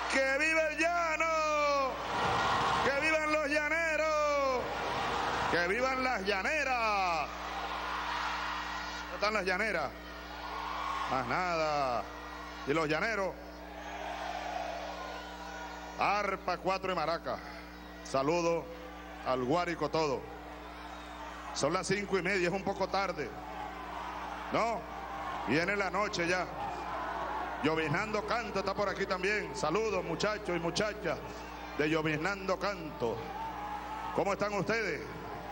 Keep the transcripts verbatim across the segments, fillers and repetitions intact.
¡Que viva el llano! ¡Que vivan los llaneros! ¡Que vivan las llaneras! ¿Dónde están las llaneras? Más nada. ¿Y los llaneros? Arpa, cuatro y maraca. Saludo al Guárico todo. Son las cinco y media, es un poco tarde. No, viene la noche ya. Lloviznando Canto está por aquí también. Saludos, muchachos y muchachas de Lloviznando Canto. ¿Cómo están ustedes?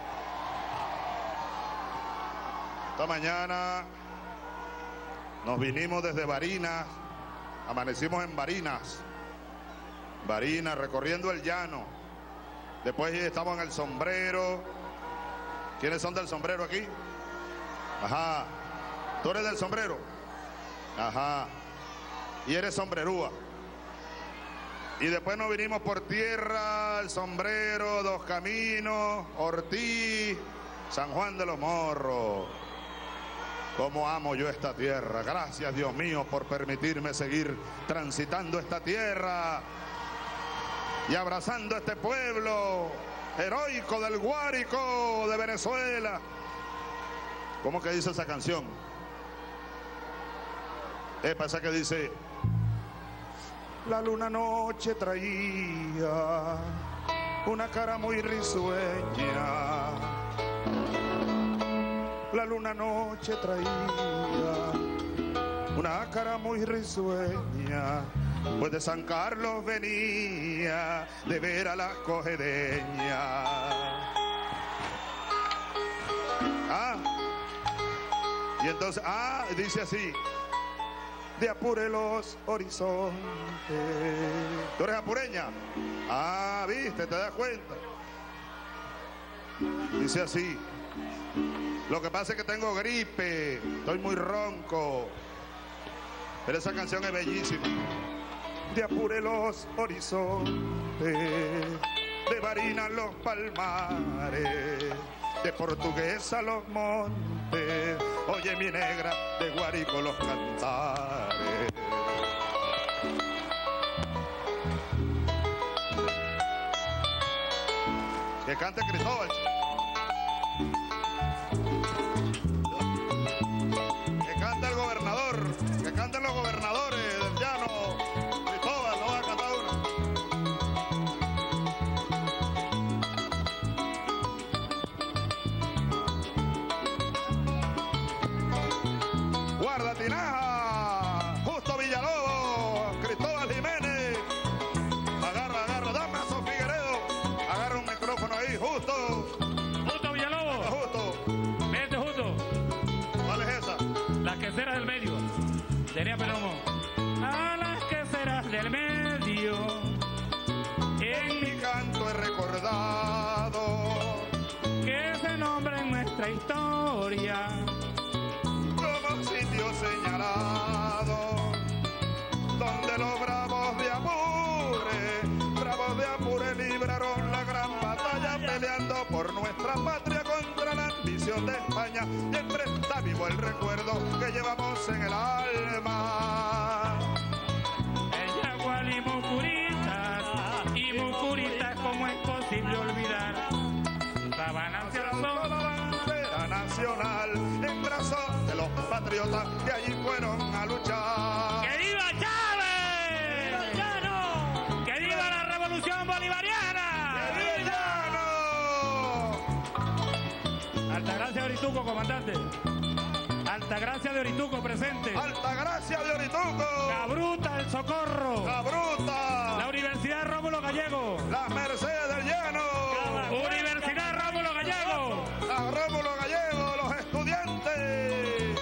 Esta mañana nos vinimos desde Barinas, amanecimos en Barinas, Barinas, recorriendo el llano. Después estamos en el Sombrero. ¿Quiénes son del Sombrero aquí? Ajá. ¿Tú eres del Sombrero? Ajá. Y eres sombrerúa. Y después nos vinimos por tierra, el Sombrero, Dos Caminos, Ortiz, San Juan de los Morros. Cómo amo yo esta tierra. Gracias, Dios mío, por permitirme seguir transitando esta tierra y abrazando este pueblo heroico del Guárico de Venezuela. ¿Cómo que dice esa canción? Eh, pasa que dice: la luna noche traía una cara muy risueña. La luna noche traía una cara muy risueña, pues de San Carlos venía de ver a la cogedeña. Ah, y entonces, ah, dice así: de Apure los horizontes. ¿Tú eres apureña? Ah, viste, te das cuenta. Dice así: lo que pasa es que tengo gripe, estoy muy ronco. Pero esa canción es bellísima. De Apure los horizontes, de Barinas los palmares, de Portuguesa los montes, oye mi negra, de Guárico los cantares. Que cante Cristóbal. Que cante el gobernador, que canten los gobernadores del llano. Cristóbal, no va a cantar una. Guarda Tinaja, Justo Villalobos, Cristóbal Jiménez. Agarra, agarra, dame a Sofía Figueredo. Agarra un micrófono ahí, Justo. Justo Villalobos. Justo. Vete, Justo. ¿Cuál es esa? Las queseras del medio. Tenía Perdomo. A las queseras del medio. En mi canto he recordado Que se nombra en nuestra historia. como sitio señalado donde los bravos de Apure, bravos de Apure libraron la gran batalla peleando por nuestra patria contra la ambición de España. Siempre está vivo el recuerdo que llevamos en el alma. El Yagual y Mucuritas, y Mucuritas, ¿cómo es posible olvidar? Sabana Hacia la bandera nacional en brazos de los patriotas que allí fueron a luchar. ¡Que viva Chávez! ¡Que viva el llano! ¡Que viva la revolución bolivariana! ¡Que viva el llano! Altagracia de Orituco, comandante. Altagracia de Orituco, presente. Altagracia de Orituco. Cabruta, El Socorro. La Bruta. La Universidad Rómulo Gallego. Las Mercedes del Llano. Universidad Rómulo Gallego. La Rómulo Gallego, los estudiantes.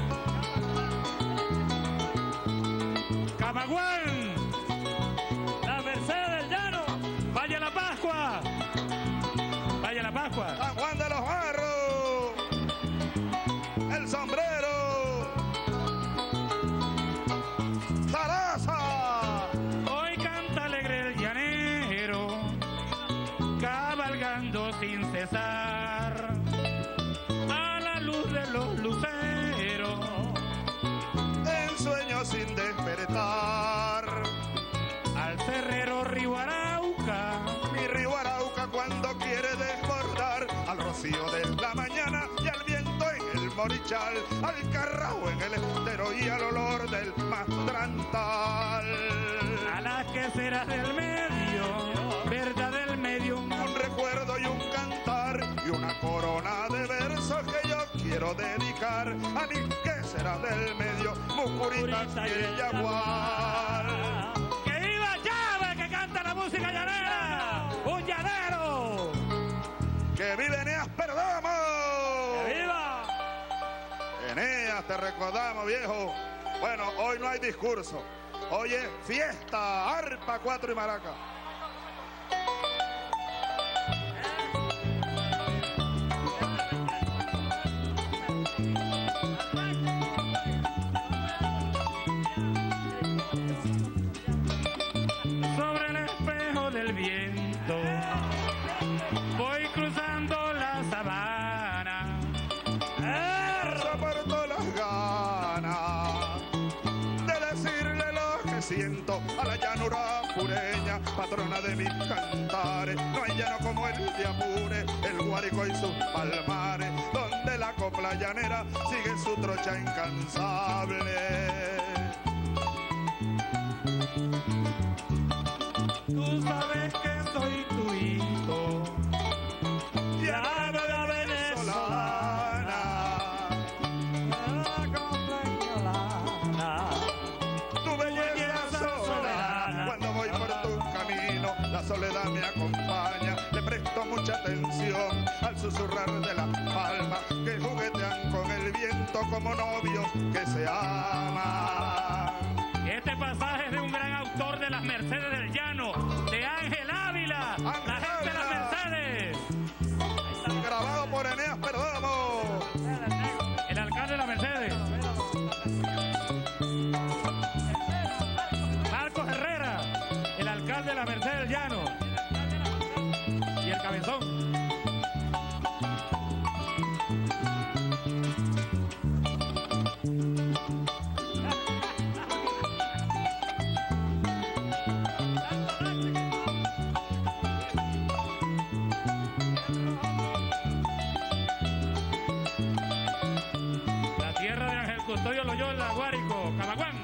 Camagüán. La Mercedes del Llano. Valle La Pascua. Valle La Pascua. San Juan de los Barros. El Sombrero. Zaraza. Hoy canta alegre el llanero, cabalgando sin cesar, a la luz de los luceros. En sueños sin despertar. escuchar al carrao en el estero y al olor del mastrantal. A las queseras del medio, verdad del medio, un recuerdo y un cantar y una corona de versos que yo quiero dedicar a mi quesera del medio, Mucurita y el Yaguar. ¡Que viva Llave, que canta la música llanera! ¡Un llanero! ¡Que vive Eneas Perdomo! ¡Que viva! Eneas, te recordamos, viejo. Bueno, hoy no hay discurso. Hoy es fiesta, arpa, cuatro y maraca. Sobre el espejo del viento voy cruzando la sabana. Soporto las ganas de decirle lo que siento a la llanura pureña, patrona de mis cantares. No hay llano como el de Apure, el Guárico y sus palmares, donde la copla llanera sigue su trocha incansable. Tú sabes que soy tu hijo, Llanera la venezolana, la compañolana, tu belleza soberana. Cuando voy por tu camino, la soledad me acompaña. Le presto mucha atención al susurrar de las palmas que juguetean con el viento como novios que se aman. Este pasaje es de un gran autor de las Mercedes del Llano, de Ángel Ávila, Ángel la gente de las Ávila. Mercedes. Grabado por Eneas Perdomo. El alcalde de las Mercedes. Marcos Herrera, el alcalde de las Mercedes del Llano. Y el cabezón. La tierra de Ángel Custodio Loyola, Guárico, Camaguán.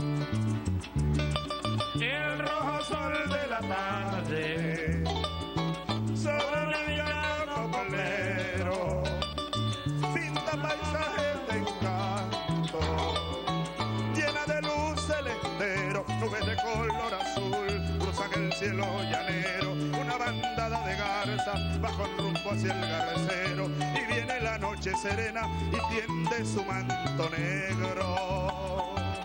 El rojo sol de la tarde Sobre mi llano coplero pinta paisajes de encanto, llena de luz el estero, nubes de color azul cruzan el cielo llanero, una bandada de garzas bajo el rumbo hacia el garcero, y viene la noche serena y tiende su manto negro.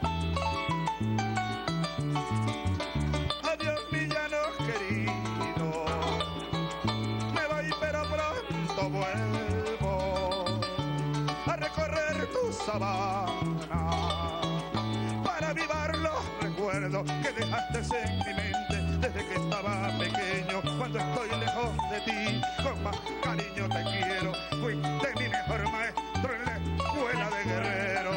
Adiós mi llano querido, me voy pero pronto vuelvo a recorrer tu sabana para avivar los recuerdos que dejaste en mi mente desde que estaba pequeño. Cuando estoy lejos de ti, con más cariño te quiero. Fuiste mi mejor maestro en la escuela de Guerrero.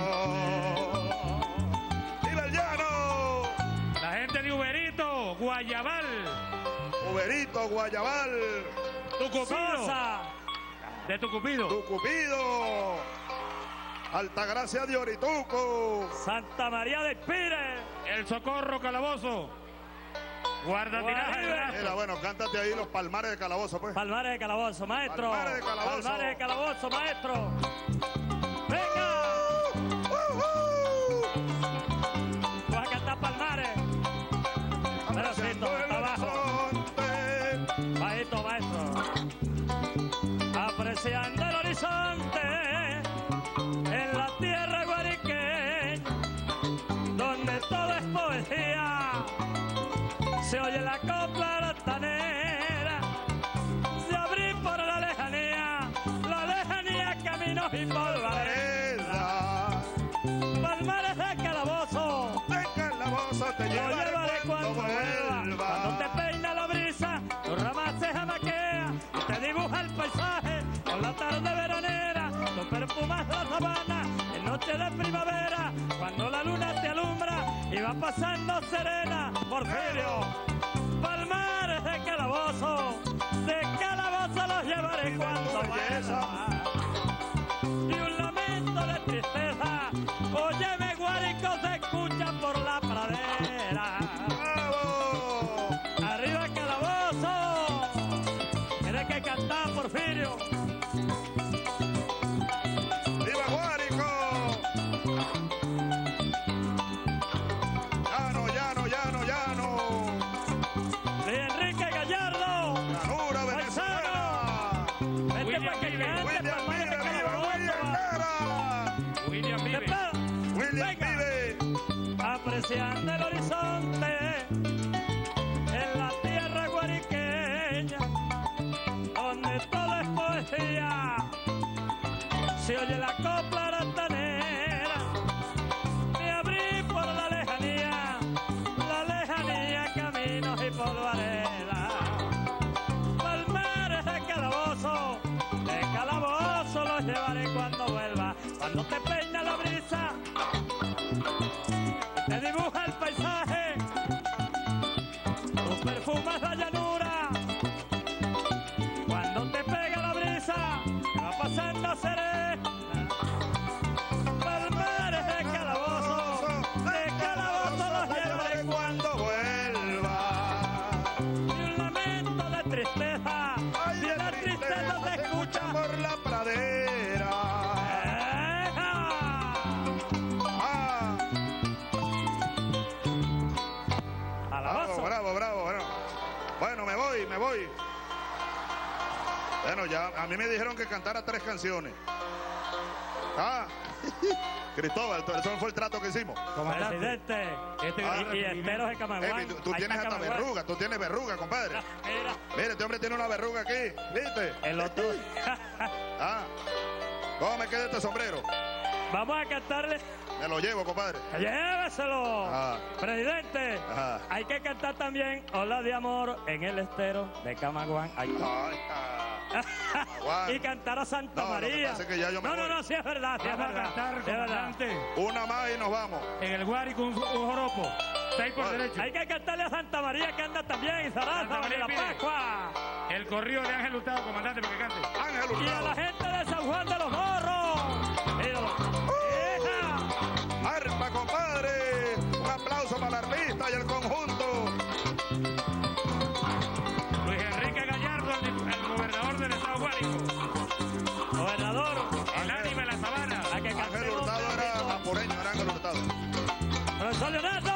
¡Viva el llano! La gente de Uberito, Guayabal, Uberito, Guayabal, Tucupido, de Tucupido, tu Cupido, Altagracia de Orituco, Santa María de Pire, El Socorro Calabozo, Guardatinaje del Rastro. Mira, bueno, cántate ahí los palmares de Calabozo, pues. Palmares de Calabozo, maestro. Palmares de Calabozo. Palmares de Calabozo, maestro. ¡Venga! Uh, uh, Vas a cantar Palmares. Apreciando Pedacito, el abajo. horizonte, Bajito, maestro. Apreciando el horizonte en la tierra guariqueña, donde todo es poesía. Se oye la copla altanera, se abrí por la lejanía, la lejanía caminos y polvareda. Palmares de Calabozo, de Calabozo te lo llevaré llevaré cuando cuando vuelva. Cuando te vuelva. peina la brisa, tu rama se jamaquea y te dibuja el paisaje con la tarde veranera. Tú perfumas la sabana en noche de primavera, cuando la luna te alumbra y va pasando serena. Porfirio, Palmares de Calabozo, de Calabozo los llevaré cuando vuelva. Y un lamento de polvareda. Palmares de calabozo, de calabozo los llevaré cuando vuelva. Cuando te peina la brisa, te dibuja el paisaje, tú perfumas la llanura. Cuando te pega la brisa, te va pasando serena. Palmares de calabozo, de calabozo los llevaré cuando vuelva. Y un lamento de tristeza, Ay, y de la tristeza se escucha por la pradera. Ah. Bravo, bravo, bravo, bravo. Bueno, me voy, me voy. Bueno, ya a mí me dijeron que cantara tres canciones. Ah, Cristóbal, eso fue el trato que hicimos. Presidente, Este Ah, y, y esteros de Camaguán. Ey, tú, tú Ahí tienes está hasta Camaguán. verruga, tú tienes verruga, compadre. Mira, Mire, este hombre tiene una verruga aquí, ¿viste? el otro. Ah, ¿cómo me queda este sombrero? Vamos a cantarle. Me lo llevo, compadre. ¡Lléveselo! Ajá. Presidente, Ajá. hay que cantar también Ola de Amor en el estero de Camaguán. Ahí está. Ay, ah, Juan. Y cantar a Santa No, lo que María. pasa es que ya yo me no, no, voy. no, sí es verdad, sí es Vamos a verdad. cantar, Sí es verdad. comandante, Una más y nos vamos. en el Guárico un, un joropo. Seis por Vale. derecho. Hay que cantarle a Santa María que anda también y Santa Zaraza María de la pide. Pascua. El corrido de Ángel Hurtado, comandante, para que cante. Ángel Y a la Hurtado. gente de San Juan de los Morros. Míralo. Hija. Arpa, compadre. Un aplauso para la artista y el conjunto. Luis Enrique Gallardo, el, el gobernador del estado Guárico. Gobernador. El ánima de la sabana. Hay que Ángel cantemos. Hurtado era apureño, era Ángel Hurtado. Profesor Leonardo.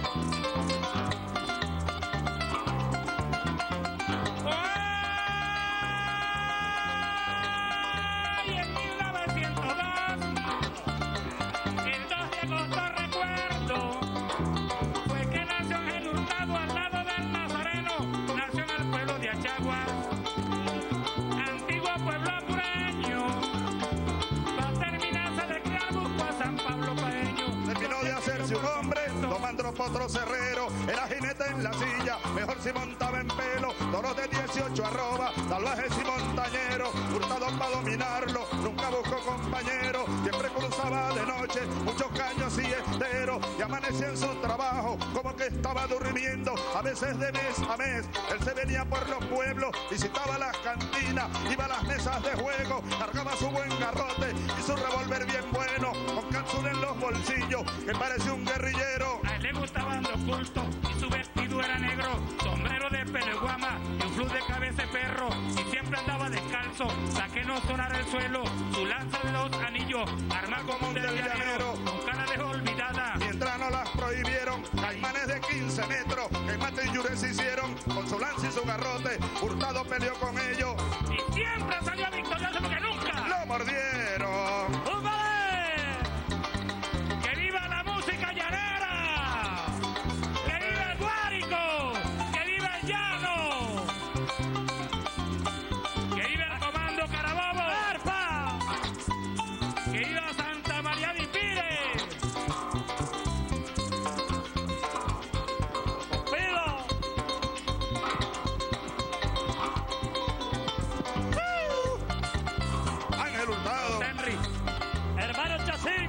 ¡Ay! En mil novecientos dos, el dos de agosto recuerdo, fue que nació Ángel Hurtado al lado del Nazareno, nació en el pueblo de Achaguas, antiguo pueblo apureño, va a terminarse de crear busco a San Pablo Paeño. Terminó de hacerse un hombre, tomando potro cerrero, era jinete en la silla, mejor si montaba en pelo, toros de dieciocho arroba, salvajes y montañeros, Hurtado para dominarlo, nunca buscó compañero, siempre cruzaba de noche, muchos caños y esteros, y amanecía en su trabajo, como que estaba durmiendo, a veces de mes a mes, él se venía por los pueblos, visitaba las cantinas, iba a las mesas de juego, cargaba su buen garrote y su revólver bien bueno, con calzón en los bolsillos, que parecía un guerrillero. A él le gustaban los cultos y su vestido era negro, sombrero de peleguama y un flux de cabeza de perro, y siempre andaba descalzo, pa' que no sonara el suelo, su lanza de dos anillos, arma como un del llanero, con cara de olvidada. Mientras no las prohibieron, caimanes de quince metros, que mate y yures hicieron, con su lanza y su garrote, Hurtado peleó con ellos, Y siempre salió victorioso porque nunca. lo mordieron. ¡Úpale! ¡Que viva la música llanera! ¡Que viva el Guárico! ¡Que viva el llano! ¡Que viva el comando Carabobo! ¡Arpa! ¡Que viva Santa María de Pires! ¡Pilo! Ángel Hurtado. Henry. Hermano Chacín.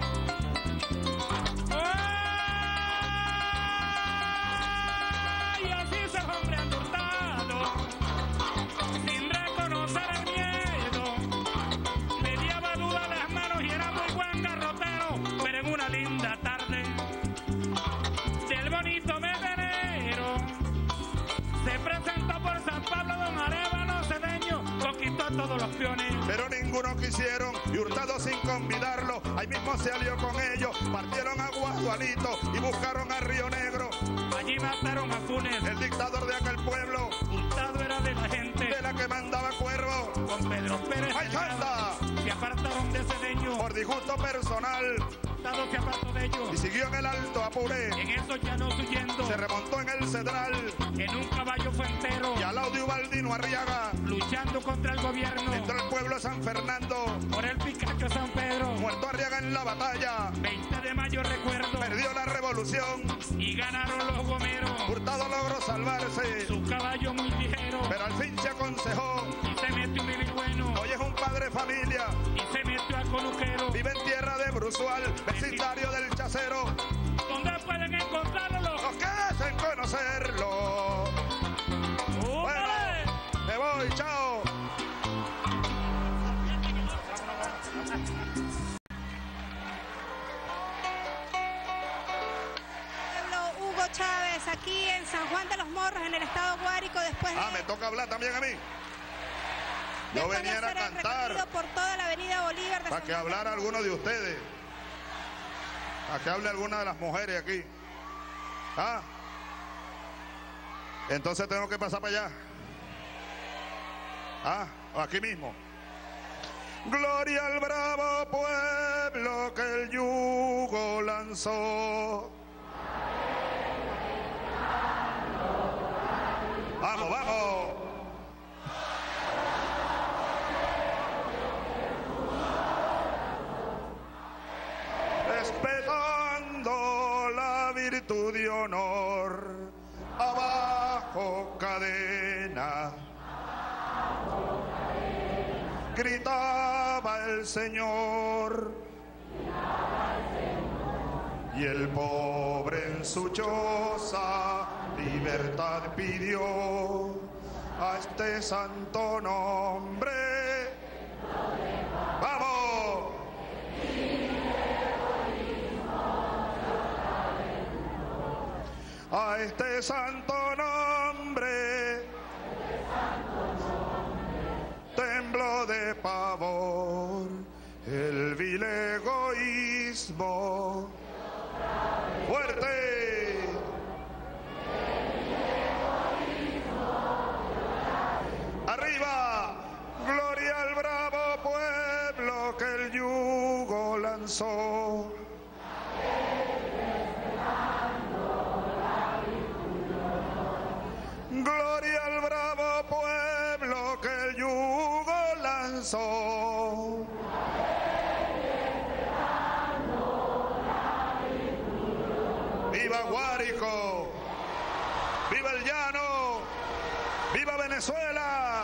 ¡Ay! Así se hombre anda hurtado, sin reconocer el miedo. Le diaba duda a las manos y era muy buen garrotero, pero en una linda tarde del bonito mes de enero se presentó por San Pablo don Arévalo Cedeño, conquistó a todos los peones. Pero ninguno quisieron y Hurtado sin convidarlo, ahí mismo se alió con ellos, partieron a Guadualito y buscaron a Río Negro, Allí mataron a Funes, el dictador de aquel pueblo, Hurtado era de la gente, de la que mandaba Cuervo, con Pedro Pérez ¡ay, santa! se apartaron de Cedeño, Por disgusto personal, Hurtado se apartó de ellos, y siguió en el Alto Apure, en eso ya no huyendo, se remontó en el Cedral, en un caballo fue entero, y al lado de Ubaldino Arriaga, luchando contra el gobierno. Entró el pueblo de San Fernando. Por el Picacho San Pedro. Muerto Arriaga en la batalla. veinte de mayo recuerdo. Perdió la revolución. Y ganaron los gomeros. Hurtado logró salvarse. Su caballo muy ligero. Pero al fin se aconsejó. Y se metió un vivir bueno. Hoy es un padre de familia. Y se metió a Coluquero. Vive en tierra de Brusual, vecindario del Chacero. ¿Dónde pueden encontrarlo? Los que deseen conocerlo. Bueno, me voy, chao. Hugo Chávez, aquí en San Juan de los Morros, en el estado Guárico, después de... Ah, me toca hablar también a mí. Yo después de venía a hacer el cantar recorrido por toda la avenida Bolívar de para San que Juan de hablara los alguno de ustedes. Para que hable alguna de las mujeres aquí. Ah. Entonces tengo que pasar para allá. Ah, aquí mismo. Gloria al bravo pueblo que el yugo lanzó. Vamos, vamos. Respetando la virtud y honor, abajo cadena. Gritaba el Señor, y el pobre en su choza libertad pidió a este santo nombre. ¡Vamos! A este santo nombre tembló de pavor el vil egoísmo. ¡Fuerte! ¡Arriba! ¡Gloria al bravo pueblo que el yugo lanzó! ¡Gloria al bravo pueblo que el yugo lanzó! ¡Viva Guárico! ¡Viva el llano! ¡Viva Venezuela!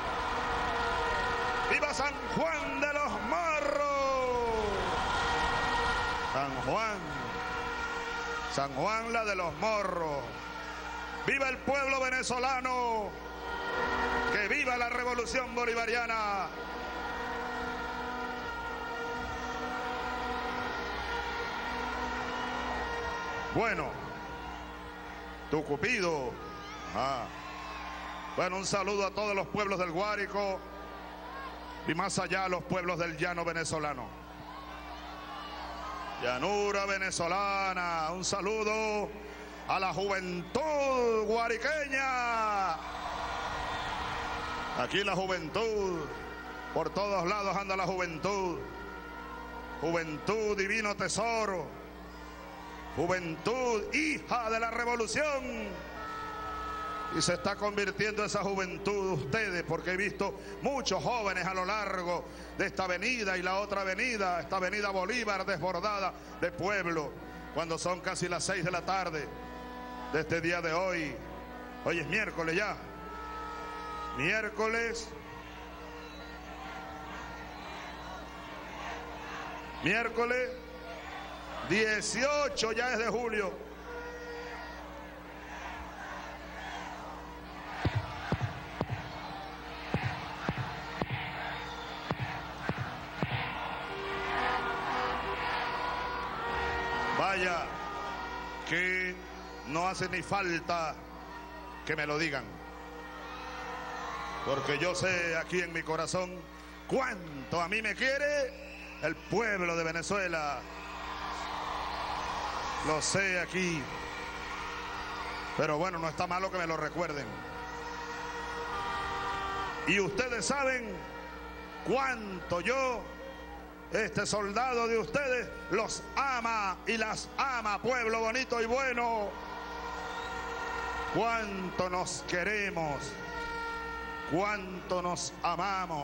¡Viva San Juan de los Morros! San Juan, San Juan la de los Morros. ¡Viva el pueblo venezolano! ¡Que viva la revolución bolivariana! Bueno, tu Cupido. Ah. Bueno, un saludo a todos los pueblos del Guárico y más allá a los pueblos del llano venezolano. Llanura venezolana, un saludo a la juventud guariqueña. Aquí la juventud, por todos lados anda la juventud. Juventud, divino tesoro. Juventud, hija de la revolución. Y se está convirtiendo esa juventud ustedes, porque he visto muchos jóvenes a lo largo de esta avenida y la otra avenida, esta avenida Bolívar desbordada de pueblo, cuando son casi las seis de la tarde de este día de hoy. Hoy es miércoles ya. Miércoles. Miércoles dieciocho ya es de julio. Vaya, que no hace ni falta que me lo digan, porque yo sé aquí en mi corazón cuánto a mí me quiere el pueblo de Venezuela. Lo sé aquí, pero bueno, no está malo que me lo recuerden. Y ustedes saben cuánto yo, este soldado de ustedes, los ama y las ama, pueblo bonito y bueno. Cuánto nos queremos, cuánto nos amamos,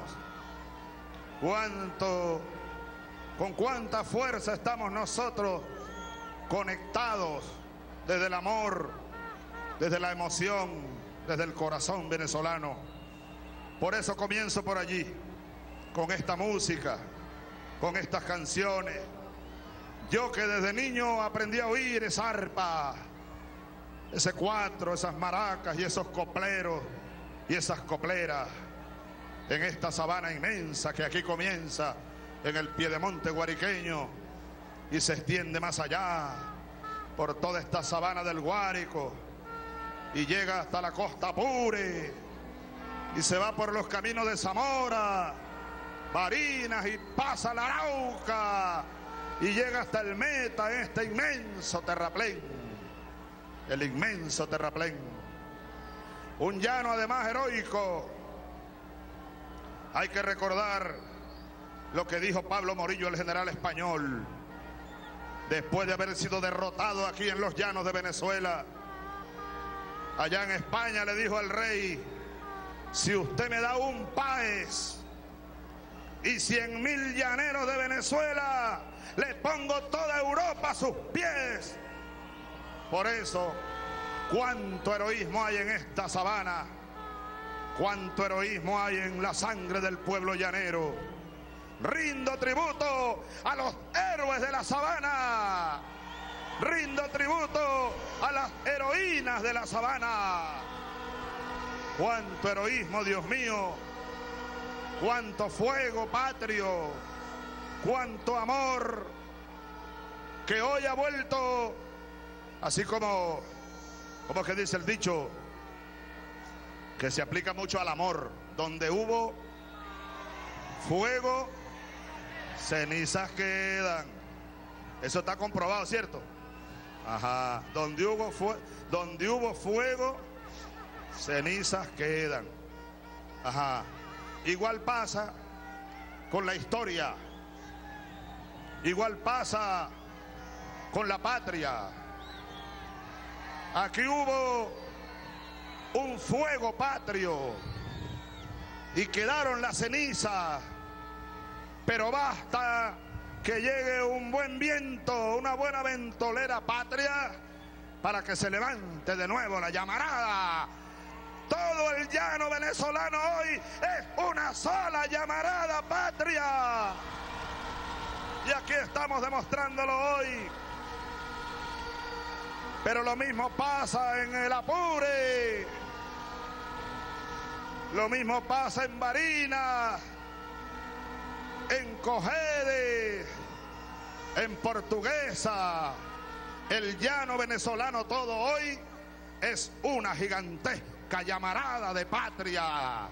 cuánto, con cuánta fuerza estamos nosotros conectados desde el amor, desde la emoción, desde el corazón venezolano. Por eso comienzo por allí, con esta música, con estas canciones. Yo que desde niño aprendí a oír esa arpa, ese cuatro, esas maracas y esos copleros y esas copleras en esta sabana inmensa que aquí comienza en el piedemonte guariqueño y se extiende más allá por toda esta sabana del Guárico y llega hasta la costa Apure y se va por los caminos de Zamora, Barinas y pasa la Arauca y llega hasta el Meta, este inmenso terraplén, el inmenso terraplén, un llano además heroico. Hay que recordar lo que dijo Pablo Morillo, el general español, después de haber sido derrotado aquí en los llanos de Venezuela. Allá en España le dijo al rey: si usted me da un país y cien mil llaneros de Venezuela, le pongo toda Europa a sus pies. Por eso, cuánto heroísmo hay en esta sabana, cuánto heroísmo hay en la sangre del pueblo llanero. Rindo tributo a los héroes de la sabana, rindo tributo a las heroínas de la sabana. Cuánto heroísmo, Dios mío, cuánto fuego patrio, cuánto amor, que hoy ha vuelto, así como, como que dice el dicho, que se aplica mucho al amor: donde hubo fuego, cenizas quedan. Eso está comprobado, ¿cierto? Ajá. Donde hubo, fue, donde hubo fuego, cenizas quedan. Ajá. Igual pasa con la historia. Igual pasa con la patria. Aquí hubo un fuego patrio y quedaron las cenizas, pero basta que llegue un buen viento, una buena ventolera patria, para que se levante de nuevo la llamarada. Todo el llano venezolano hoy es una sola llamarada patria. Y aquí estamos demostrándolo hoy. Pero lo mismo pasa en el Apure. Lo mismo pasa en Barinas, en Cogede, en Portuguesa. El llano venezolano todo hoy es una gigantesca llamarada de patria.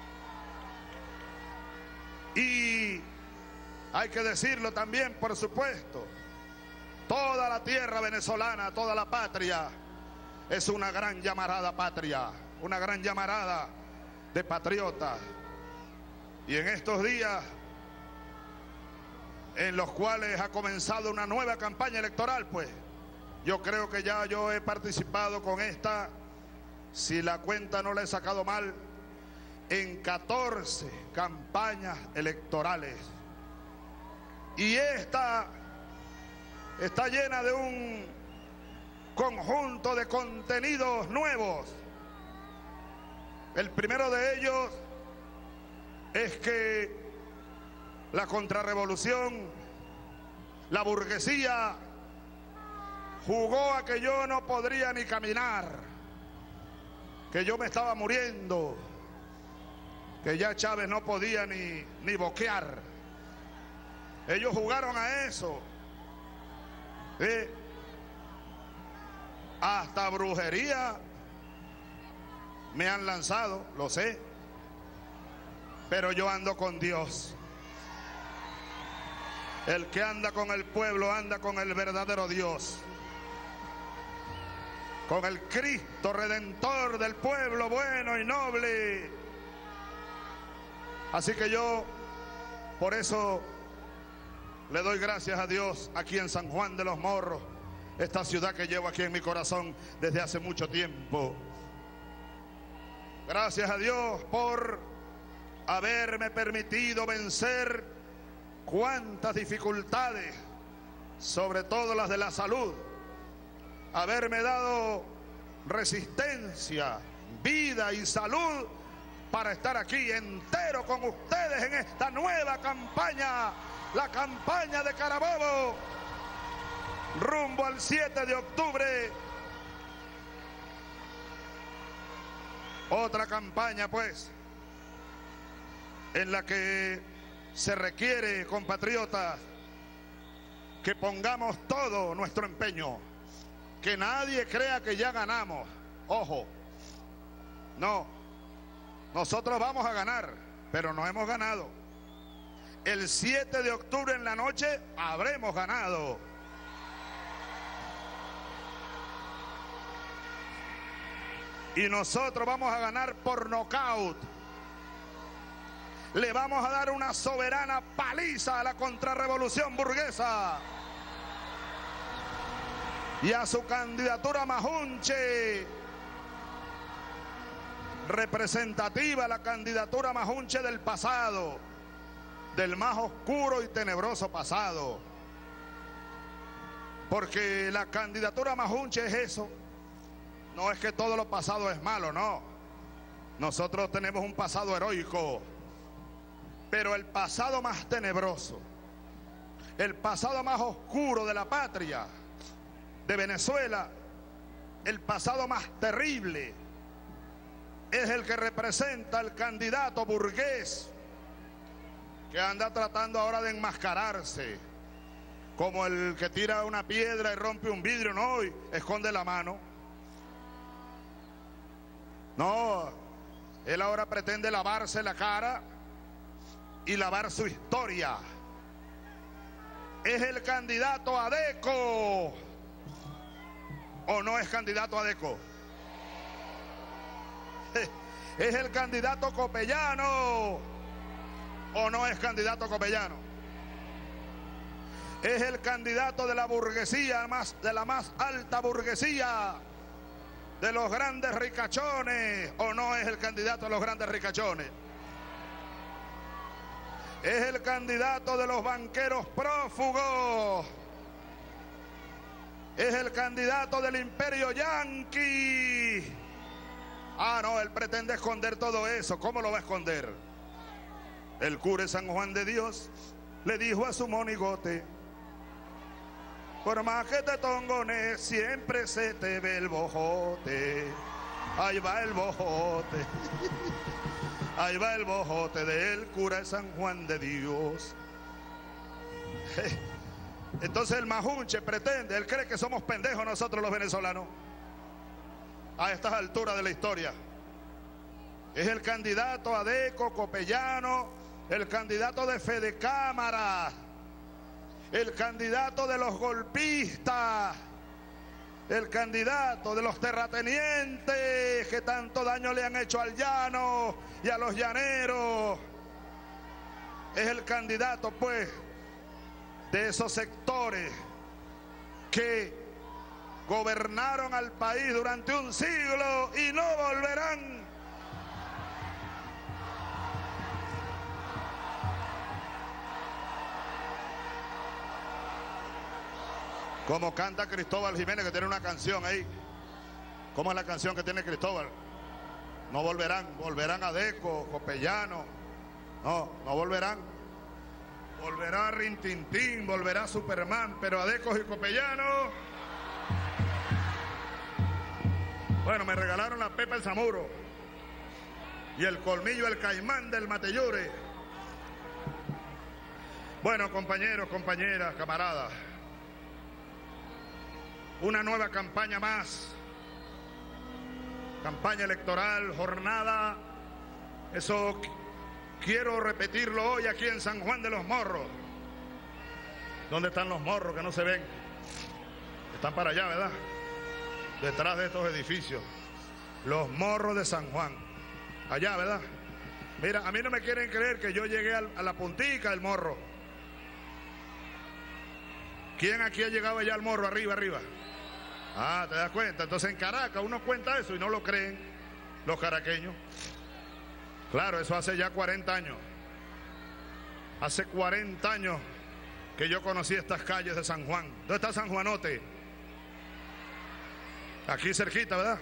Y hay que decirlo también, por supuesto, toda la tierra venezolana, toda la patria es una gran llamarada patria, una gran llamarada de patriotas. Y en estos días en los cuales ha comenzado una nueva campaña electoral, pues yo creo que ya yo he participado con esta, si la cuenta no la he sacado mal, en catorce campañas electorales. Y esta está llena de un conjunto de contenidos nuevos. El primero de ellos es que la contrarrevolución, la burguesía, jugó a que yo no podría ni caminar, que yo me estaba muriendo, que ya Chávez no podía ni, ni boquear. Ellos jugaron a eso. ¿Sí? Hasta brujería me han lanzado, lo sé, pero yo ando con Dios. El que anda con el pueblo anda con el verdadero Dios, con el Cristo Redentor del pueblo bueno y noble. Así que yo por eso le doy gracias a Dios aquí en San Juan de los Morros, esta ciudad que llevo aquí en mi corazón desde hace mucho tiempo. Gracias a Dios por haberme permitido vencer cuántas dificultades, sobre todo las de la salud, haberme dado resistencia, vida y salud para estar aquí entero con ustedes en esta nueva campaña, la campaña de Carabobo, rumbo al siete de octubre. Otra campaña, pues, en la que se requiere, compatriotas, que pongamos todo nuestro empeño, que nadie crea que ya ganamos. Ojo, no, nosotros vamos a ganar, pero no hemos ganado. El siete de octubre en la noche habremos ganado. Y nosotros vamos a ganar por nocaut. Le vamos a dar una soberana paliza a la contrarrevolución burguesa y a su candidatura majunche, representativa, la candidatura majunche del pasado, del más oscuro y tenebroso pasado. Porque la candidatura majunche es eso. No es que todo lo pasado es malo, no. Nosotros tenemos un pasado heroico, pero el pasado más tenebroso, el pasado más oscuro de la patria, de Venezuela, el pasado más terrible, es el que representa el candidato burgués que anda tratando ahora de enmascararse, como el que tira una piedra y rompe un vidrio, no, y esconde la mano. No, él ahora pretende lavarse la cara y lavar su historia. ¿Es el candidato Adeco o no es candidato Adeco? ¿Es el candidato Copellano o no es candidato Copellano? ¿Es el candidato de la burguesía, más de la más alta burguesía, de los grandes ricachones, o no es el candidato de los grandes ricachones? Es el candidato de los banqueros prófugos, es el candidato del imperio yanqui. Ah, no, él pretende esconder todo eso. ¿Cómo lo va a esconder? El cura de San Juan de Dios le dijo a su monigote: por más que te tongones, siempre se te ve el bojote. Ahí va el bojote. Ahí va el bojote del cura de San Juan de Dios. Entonces el majunche pretende, él cree que somos pendejos nosotros los venezolanos a estas alturas de la historia. Es el candidato Adeco, Copellano, el candidato de Fede Cámara, el candidato de los golpistas, el candidato de los terratenientes que tanto daño le han hecho al llano y a los llaneros. Es el candidato, pues, de esos sectores que gobernaron al país durante un siglo y no volverán. Como canta Cristóbal Jiménez, que tiene una canción ahí. ¿Cómo es la canción que tiene Cristóbal? No volverán, volverán Adeco, Copellano. No, no volverán. Volverá Rintintín, volverá Superman, pero Adeco y Copellano. Bueno, me regalaron la Pepa el Zamuro y el colmillo el Caimán del Matellure. Bueno, compañeros, compañeras, camaradas, una nueva campaña más, campaña electoral, jornada, eso quiero repetirlo hoy aquí en San Juan de los Morros. ¿Dónde están los morros que no se ven? Están para allá, ¿verdad? Detrás de estos edificios. Los morros de San Juan. Allá, ¿verdad? Mira, a mí no me quieren creer que yo llegué al, a la puntica del morro. ¿Quién aquí ha llegado allá al morro? Arriba, arriba. Ah, ¿te das cuenta? Entonces en Caracas uno cuenta eso y no lo creen. los caraqueños. Claro, eso hace ya cuarenta años. Hace cuarenta años que yo conocí estas calles de San Juan. ¿Dónde está San Juanote? Aquí cerquita, ¿verdad?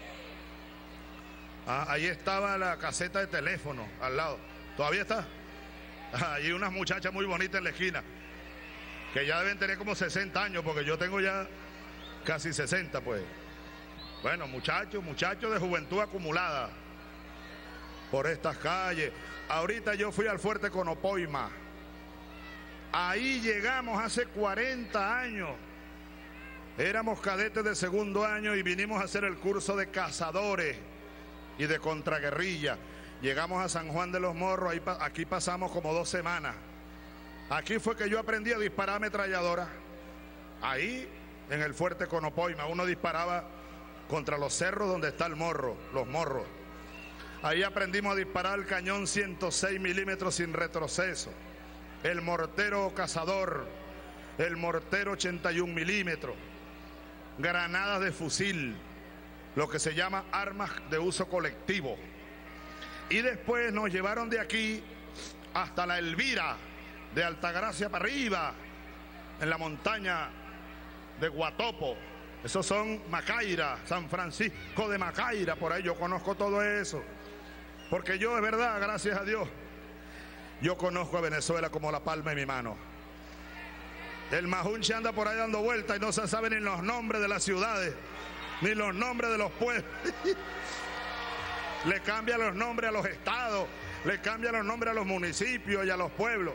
Ah, ahí estaba la caseta de teléfono, al lado. ¿Todavía está? Ah, hay unas muchachas muy bonitas en la esquina, que ya deben tener como sesenta años, porque yo tengo ya casi sesenta, pues. Bueno, muchachos, muchachos de juventud acumulada por estas calles. Ahorita yo fui al Fuerte Conopoima. Ahí llegamos hace cuarenta años. Éramos cadetes de segundo año y vinimos a hacer el curso de cazadores y de contraguerrilla. Llegamos a San Juan de los Morros, ahí, aquí pasamos como dos semanas. Aquí fue que yo aprendí a disparar ametralladora. Ahí, en el Fuerte Conopoima, uno disparaba contra los cerros donde está el morro, los morros. Ahí aprendimos a disparar el cañón ciento seis milímetros sin retroceso, el mortero cazador, el mortero ochenta y un milímetros, granadas de fusil, lo que se llama armas de uso colectivo. Y después nos llevaron de aquí hasta la Elvira, de Altagracia para arriba, en la montaña de Guatopo. Esos son Macaira, San Francisco de Macaira, por ahí yo conozco todo eso. Porque yo, es verdad, gracias a Dios, yo conozco a Venezuela como la palma de mi mano. El majunche anda por ahí dando vueltas y no se sabe ni los nombres de las ciudades, ni los nombres de los pueblos. Le cambia los nombres a los estados, le cambia los nombres a los municipios y a los pueblos.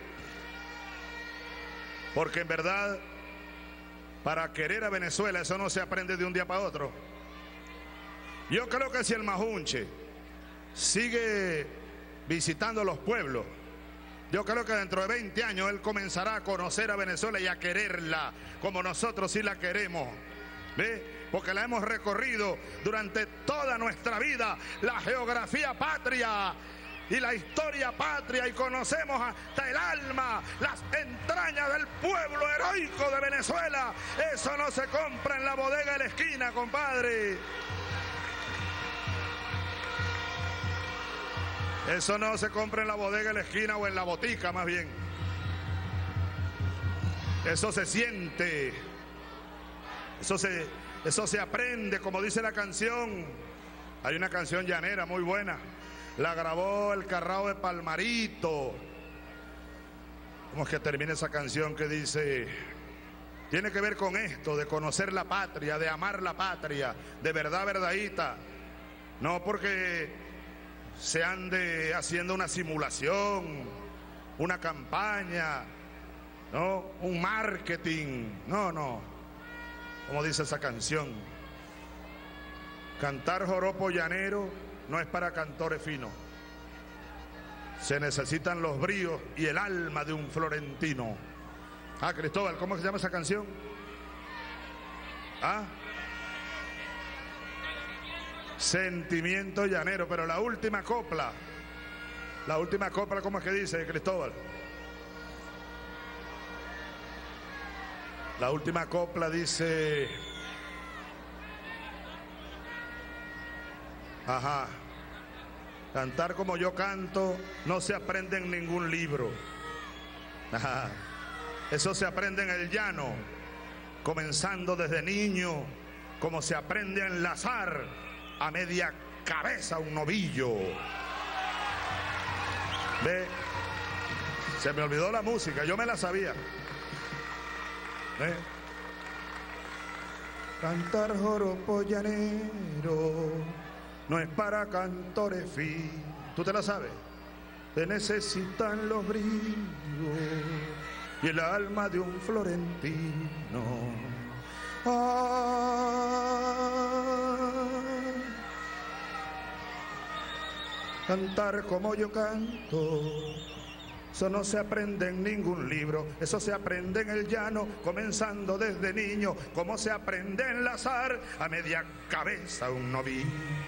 Porque en verdad, para querer a Venezuela, eso no se aprende de un día para otro. Yo creo que si el majunche sigue visitando los pueblos, yo creo que dentro de veinte años él comenzará a conocer a Venezuela y a quererla como nosotros sí la queremos. ¿Ve? Porque la hemos recorrido durante toda nuestra vida, la geografía patria y la historia patria, y conocemos hasta el alma, las entrañas del pueblo heroico de Venezuela. Eso no se compra en la bodega de la esquina, compadre. Eso no se compra en la bodega de la esquina o en la botica, más bien. Eso se siente. Eso se, eso se aprende, como dice la canción. Hay una canción llanera muy buena. La grabó el Carrao de Palmarito. ¿Cómo es que termina esa canción que dice? Tiene que ver con esto, de conocer la patria, de amar la patria, de verdad, verdadita. No porque se ande haciendo una simulación, una campaña, ¿no? Un marketing. No, no. Como dice esa canción. Cantar joropo llanero no es para cantores finos. Se necesitan los bríos y el alma de un florentino. Ah, Cristóbal, ¿cómo se llama esa canción? Ah, Sentimiento llanero, pero la última copla, la última copla, ¿cómo es que dice, Cristóbal? La última copla dice, ajá, cantar como yo canto no se aprende en ningún libro. Ajá. Eso se aprende en el llano, comenzando desde niño, como se aprende a enlazar a media cabeza un novillo. ¿Ve? Se me olvidó la música, yo me la sabía. ¿Ve? Cantar joropo llanero no es para cantores finos. ¿Tú te la sabes? Se necesitan los bríos y el alma de un florentino. Ah, cantar como yo canto, eso no se aprende en ningún libro. Eso se aprende en el llano, comenzando desde niño, como se aprende a enlazar a media cabeza un novillo.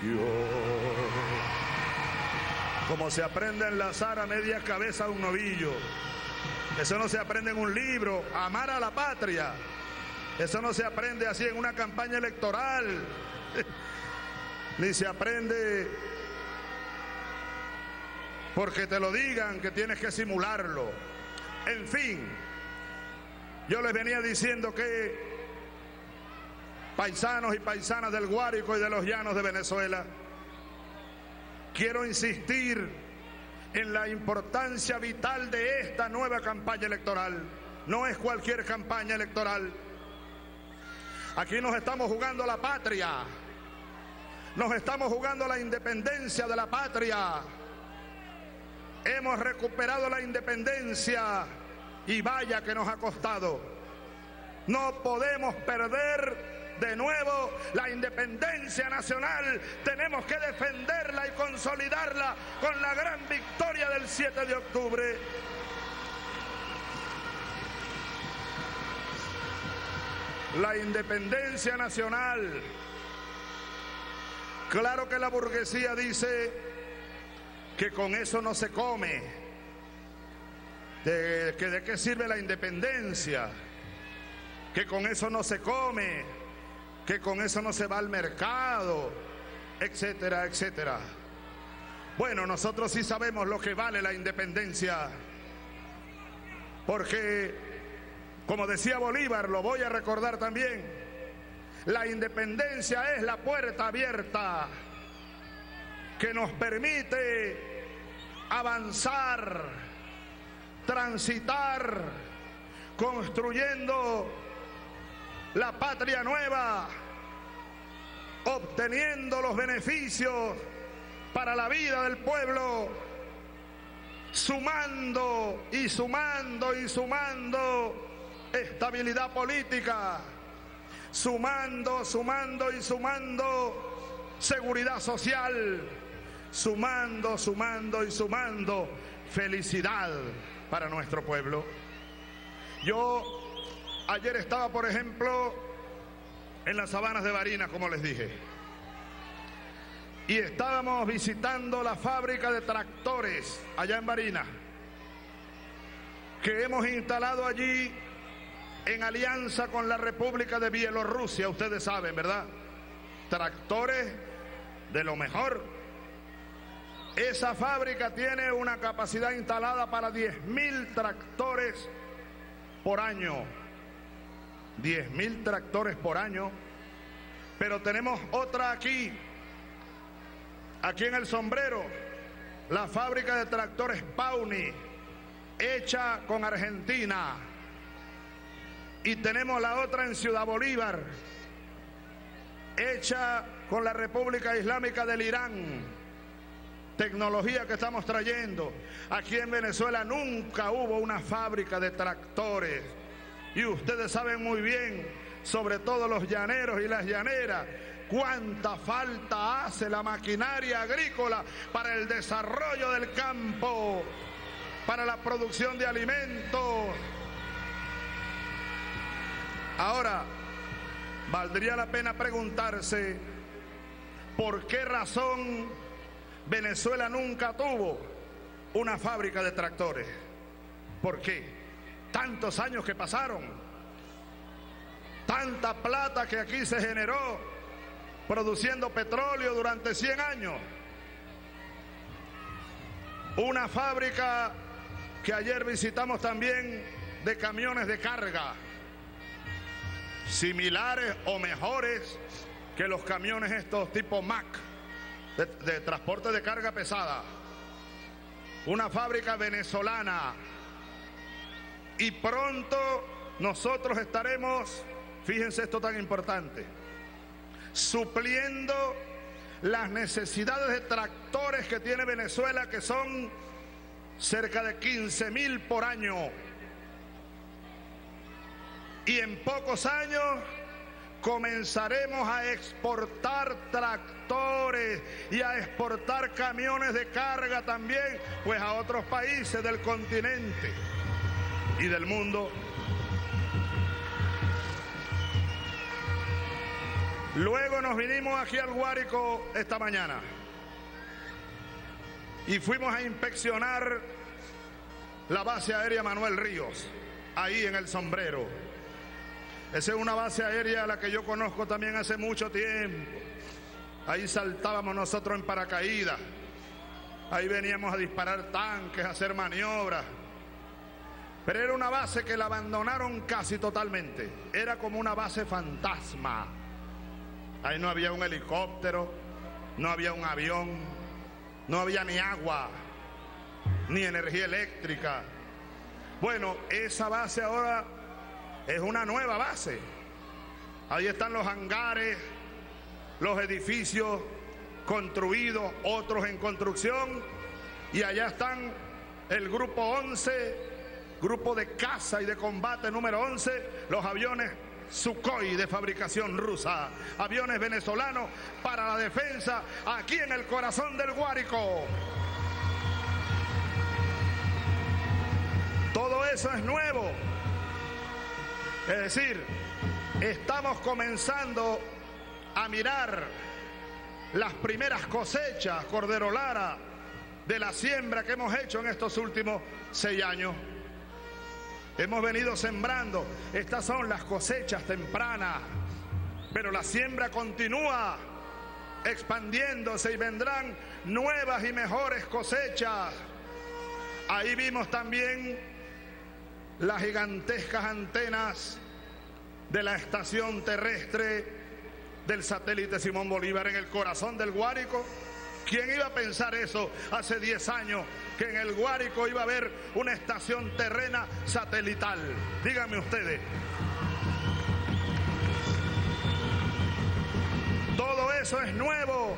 Como se aprende a enlazar a media cabeza un novillo. Eso no se aprende en un libro. Amar a la patria, eso no se aprende así en una campaña electoral. ni se aprende porque te lo digan que tienes que simularlo. En fin, yo les venía diciendo que paisanos y paisanas del Guárico y de los llanos de Venezuela, quiero insistir en la importancia vital de esta nueva campaña electoral. No es cualquier campaña electoral. Aquí nos estamos jugando la patria, nos estamos jugando la independencia de la patria. Hemos recuperado la independencia y vaya que nos ha costado. No podemos perder de nuevo la independencia nacional. Tenemos que defenderla y consolidarla con la gran victoria del siete de octubre. La independencia nacional. Claro que la burguesía dice que con eso no se come, de, que de qué sirve la independencia, que con eso no se come, que con eso no se va al mercado, etcétera, etcétera. Bueno, nosotros sí sabemos lo que vale la independencia, porque, como decía Bolívar, lo voy a recordar también, la independencia es la puerta abierta que nos permite avanzar, transitar, construyendo la patria nueva, obteniendo los beneficios para la vida del pueblo, sumando y sumando y sumando estabilidad política, sumando, sumando y sumando seguridad social, sumando, sumando y sumando felicidad para nuestro pueblo. Yo ayer estaba, por ejemplo, en las sabanas de Barinas, como les dije, y estábamos visitando la fábrica de tractores allá en Barinas, que hemos instalado allí en alianza con la República de Bielorrusia. Ustedes saben, ¿verdad? Tractores de lo mejor. Esa fábrica tiene una capacidad instalada para diez mil tractores por año. diez mil tractores por año. Pero tenemos otra aquí, aquí en El Sombrero, la fábrica de tractores Pauni, hecha con Argentina. Y tenemos la otra en Ciudad Bolívar, hecha con la República Islámica del Irán. Tecnología que estamos trayendo. Aquí en Venezuela nunca hubo una fábrica de tractores. Y ustedes saben muy bien, sobre todo los llaneros y las llaneras, cuánta falta hace la maquinaria agrícola para el desarrollo del campo, para la producción de alimentos. Ahora, valdría la pena preguntarse por qué razón Venezuela nunca tuvo una fábrica de tractores. ¿Por qué? Tantos años que pasaron, tanta plata que aquí se generó produciendo petróleo durante cien años. Una fábrica que ayer visitamos también de camiones de carga, similares o mejores que los camiones estos tipo Mack, de, de transporte de carga pesada. Una fábrica venezolana. Y pronto nosotros estaremos, fíjense esto tan importante, supliendo las necesidades de tractores que tiene Venezuela, que son cerca de quince mil por año. Y en pocos años comenzaremos a exportar tractores y a exportar camiones de carga también, pues a otros países del continente y del mundo. Luego nos vinimos aquí al Guárico esta mañana y fuimos a inspeccionar la base aérea Manuel Ríos, ahí en El Sombrero. Esa es una base aérea a la que yo conozco también hace mucho tiempo. Ahí saltábamos nosotros en paracaídas. Ahí veníamos a disparar tanques, a hacer maniobras. Pero era una base que la abandonaron casi totalmente. Era como una base fantasma. Ahí no había un helicóptero, no había un avión, no había ni agua, ni energía eléctrica. Bueno, esa base ahora es una nueva base. Ahí están los hangares, los edificios construidos, otros en construcción. Y allá están el grupo once, grupo de caza y de combate número once, los aviones Sukhoi de fabricación rusa, aviones venezolanos para la defensa aquí en el corazón del Guárico. Todo eso es nuevo. Es decir, estamos comenzando a mirar las primeras cosechas, Cordero Lara, de la siembra que hemos hecho en estos últimos seis años. Hemos venido sembrando. Estas son las cosechas tempranas, pero la siembra continúa expandiéndose y vendrán nuevas y mejores cosechas. Ahí vimos también las gigantescas antenas de la estación terrestre del satélite Simón Bolívar en el corazón del Guárico. ¿Quién iba a pensar eso hace diez años, que en el Guárico iba a haber una estación terrena satelital? Díganme ustedes. Todo eso es nuevo.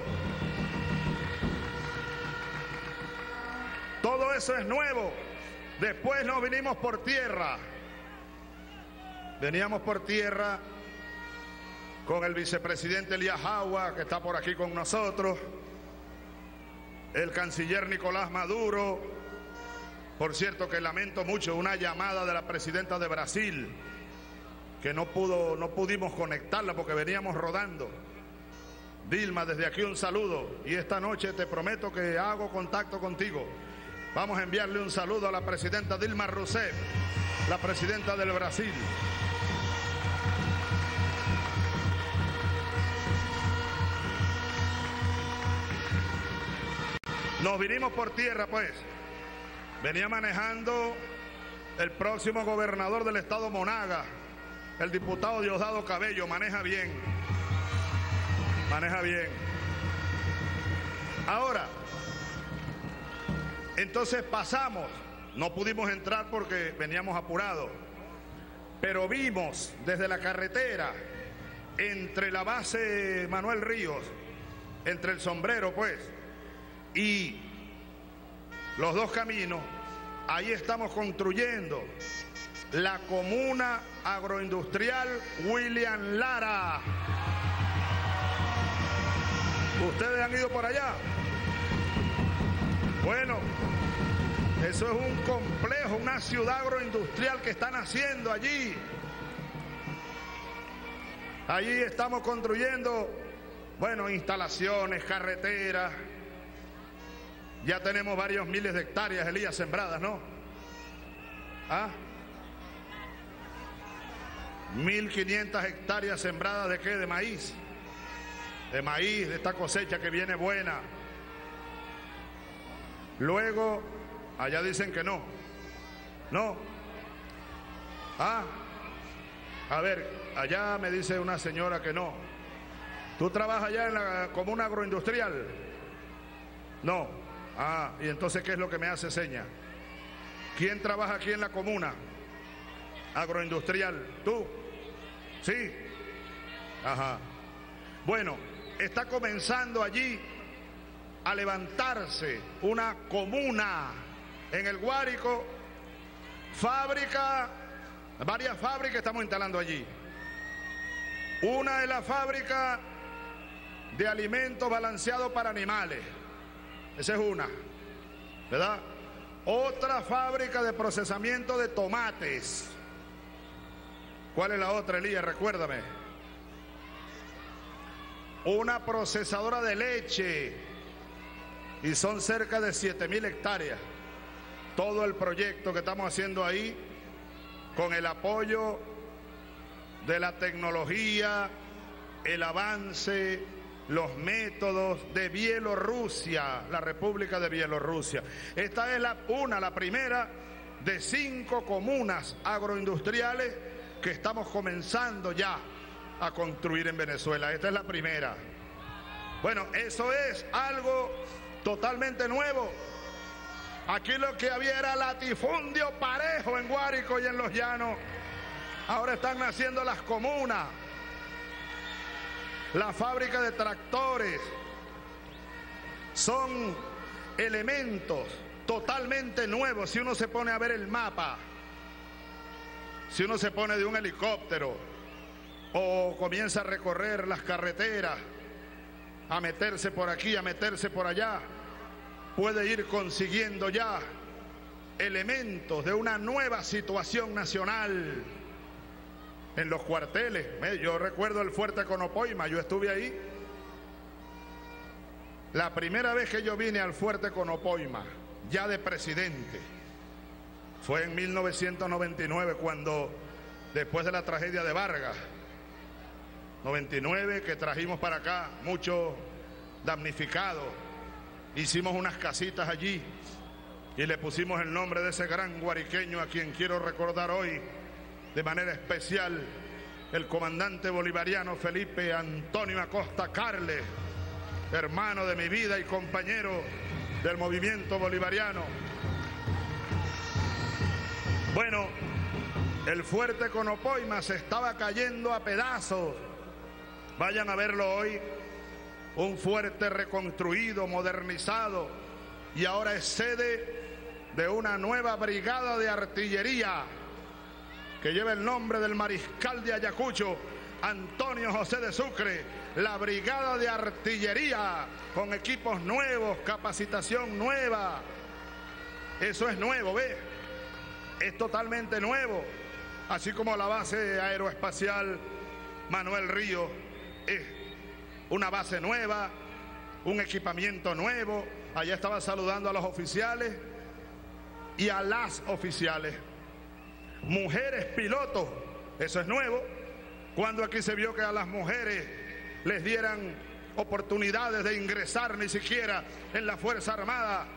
Todo eso es nuevo. Después nos vinimos por tierra. Veníamos por tierra con el vicepresidente Elías Jagua, que está por aquí con nosotros, el canciller Nicolás Maduro. Por cierto, que lamento mucho una llamada de la presidenta de Brasil, que no pudo, no pudimos conectarla porque veníamos rodando. Dilma, desde aquí un saludo, y esta noche te prometo que hago contacto contigo. Vamos a enviarle un saludo a la presidenta Dilma Rousseff, la presidenta del Brasil. Nos vinimos por tierra, pues. Venía manejando el próximo gobernador del estado Monaga, el diputado Diosdado Cabello. Maneja bien. Maneja bien. Ahora, entonces pasamos. No pudimos entrar porque veníamos apurados. Pero vimos desde la carretera, entre la base Manuel Ríos, entre el Sombrero, pues, y los dos caminos, ahí estamos construyendo la comuna agroindustrial William Lara. ¿Ustedes han ido por allá? Bueno, eso es un complejo, una ciudad agroindustrial que están haciendo allí. Allí estamos construyendo, bueno, instalaciones, carreteras. Ya tenemos varios miles de hectáreas, Elías, sembradas, ¿no? ¿Ah? mil quinientas hectáreas sembradas ¿de qué? De maíz. De maíz, de esta cosecha que viene buena. Luego, allá dicen que no. No. Ah. A ver, allá me dice una señora que no. ¿Tú trabajas allá en la comuna agroindustrial? No. Ah, y entonces, ¿qué es lo que me hace seña? ¿Quién trabaja aquí en la comuna agroindustrial? ¿Tú? ¿Sí? Ajá. Bueno, está comenzando allí a levantarse una comuna en el Guárico, fábrica, varias fábricas estamos instalando allí. Una es la fábrica de alimentos balanceados para animales. Esa es una, ¿verdad? Otra fábrica de procesamiento de tomates. ¿Cuál es la otra, Elías? Recuérdame. Una procesadora de leche. Y son cerca de siete mil hectáreas. Todo el proyecto que estamos haciendo ahí, con el apoyo de la tecnología, el avance, los métodos de Bielorrusia, la República de Bielorrusia. Esta es la, una, la primera de cinco comunas agroindustriales que estamos comenzando ya a construir en Venezuela. Esta es la primera. Bueno, eso es algo totalmente nuevo. Aquí lo que había era latifundio parejo en Guárico y en Los Llanos. Ahora están naciendo las comunas, la fábrica de tractores. Son elementos totalmente nuevos. Si uno se pone a ver el mapa, si uno se pone de un helicóptero o comienza a recorrer las carreteras, a meterse por aquí, a meterse por allá, puede ir consiguiendo ya elementos de una nueva situación nacional en los cuarteles. Yo recuerdo el fuerte Conopoima, yo estuve ahí. La primera vez que yo vine al fuerte Conopoima, ya de presidente, fue en mil novecientos noventa y nueve, cuando, después de la tragedia de Vargas, noventa y nueve, que trajimos para acá muchos damnificados, hicimos unas casitas allí y le pusimos el nombre de ese gran guariqueño a quien quiero recordar hoy de manera especial, el comandante bolivariano Felipe Antonio Acosta Carles, hermano de mi vida y compañero del movimiento bolivariano. Bueno, el fuerte Conopoima se estaba cayendo a pedazos. Vayan a verlo hoy, un fuerte reconstruido, modernizado, y ahora es sede de una nueva brigada de artillería que lleva el nombre del mariscal de Ayacucho, Antonio José de Sucre, la brigada de artillería, con equipos nuevos, capacitación nueva. Eso es nuevo, ¿ve? Es totalmente nuevo, así como la base aeroespacial Manuel Ríos es una base nueva, un equipamiento nuevo. Allá estaba saludando a los oficiales y a las oficiales. Mujeres pilotos, eso es nuevo. Cuando aquí se vio que a las mujeres les dieran oportunidades de ingresar ni siquiera en la Fuerza Armada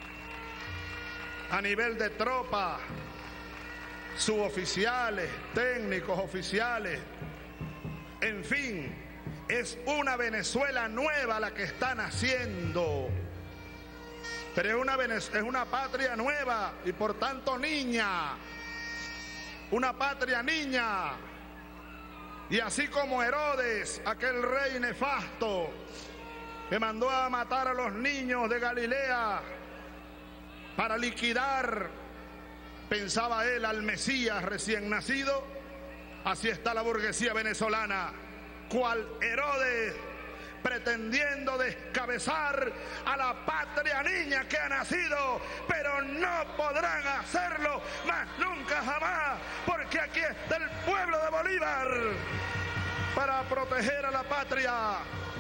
a nivel de tropa, suboficiales, técnicos, oficiales, en fin, es una Venezuela nueva la que están haciendo. Pero es una, es una patria nueva y por tanto niña, una patria niña. Y así como Herodes, aquel rey nefasto que mandó a matar a los niños de Galilea para liquidar, pensaba él, al Mesías recién nacido, así está la burguesía venezolana, cual Herodes, pretendiendo descabezar a la patria niña que ha nacido, pero no podrán hacerlo más nunca jamás, porque aquí está el pueblo de Bolívar para proteger a la patria,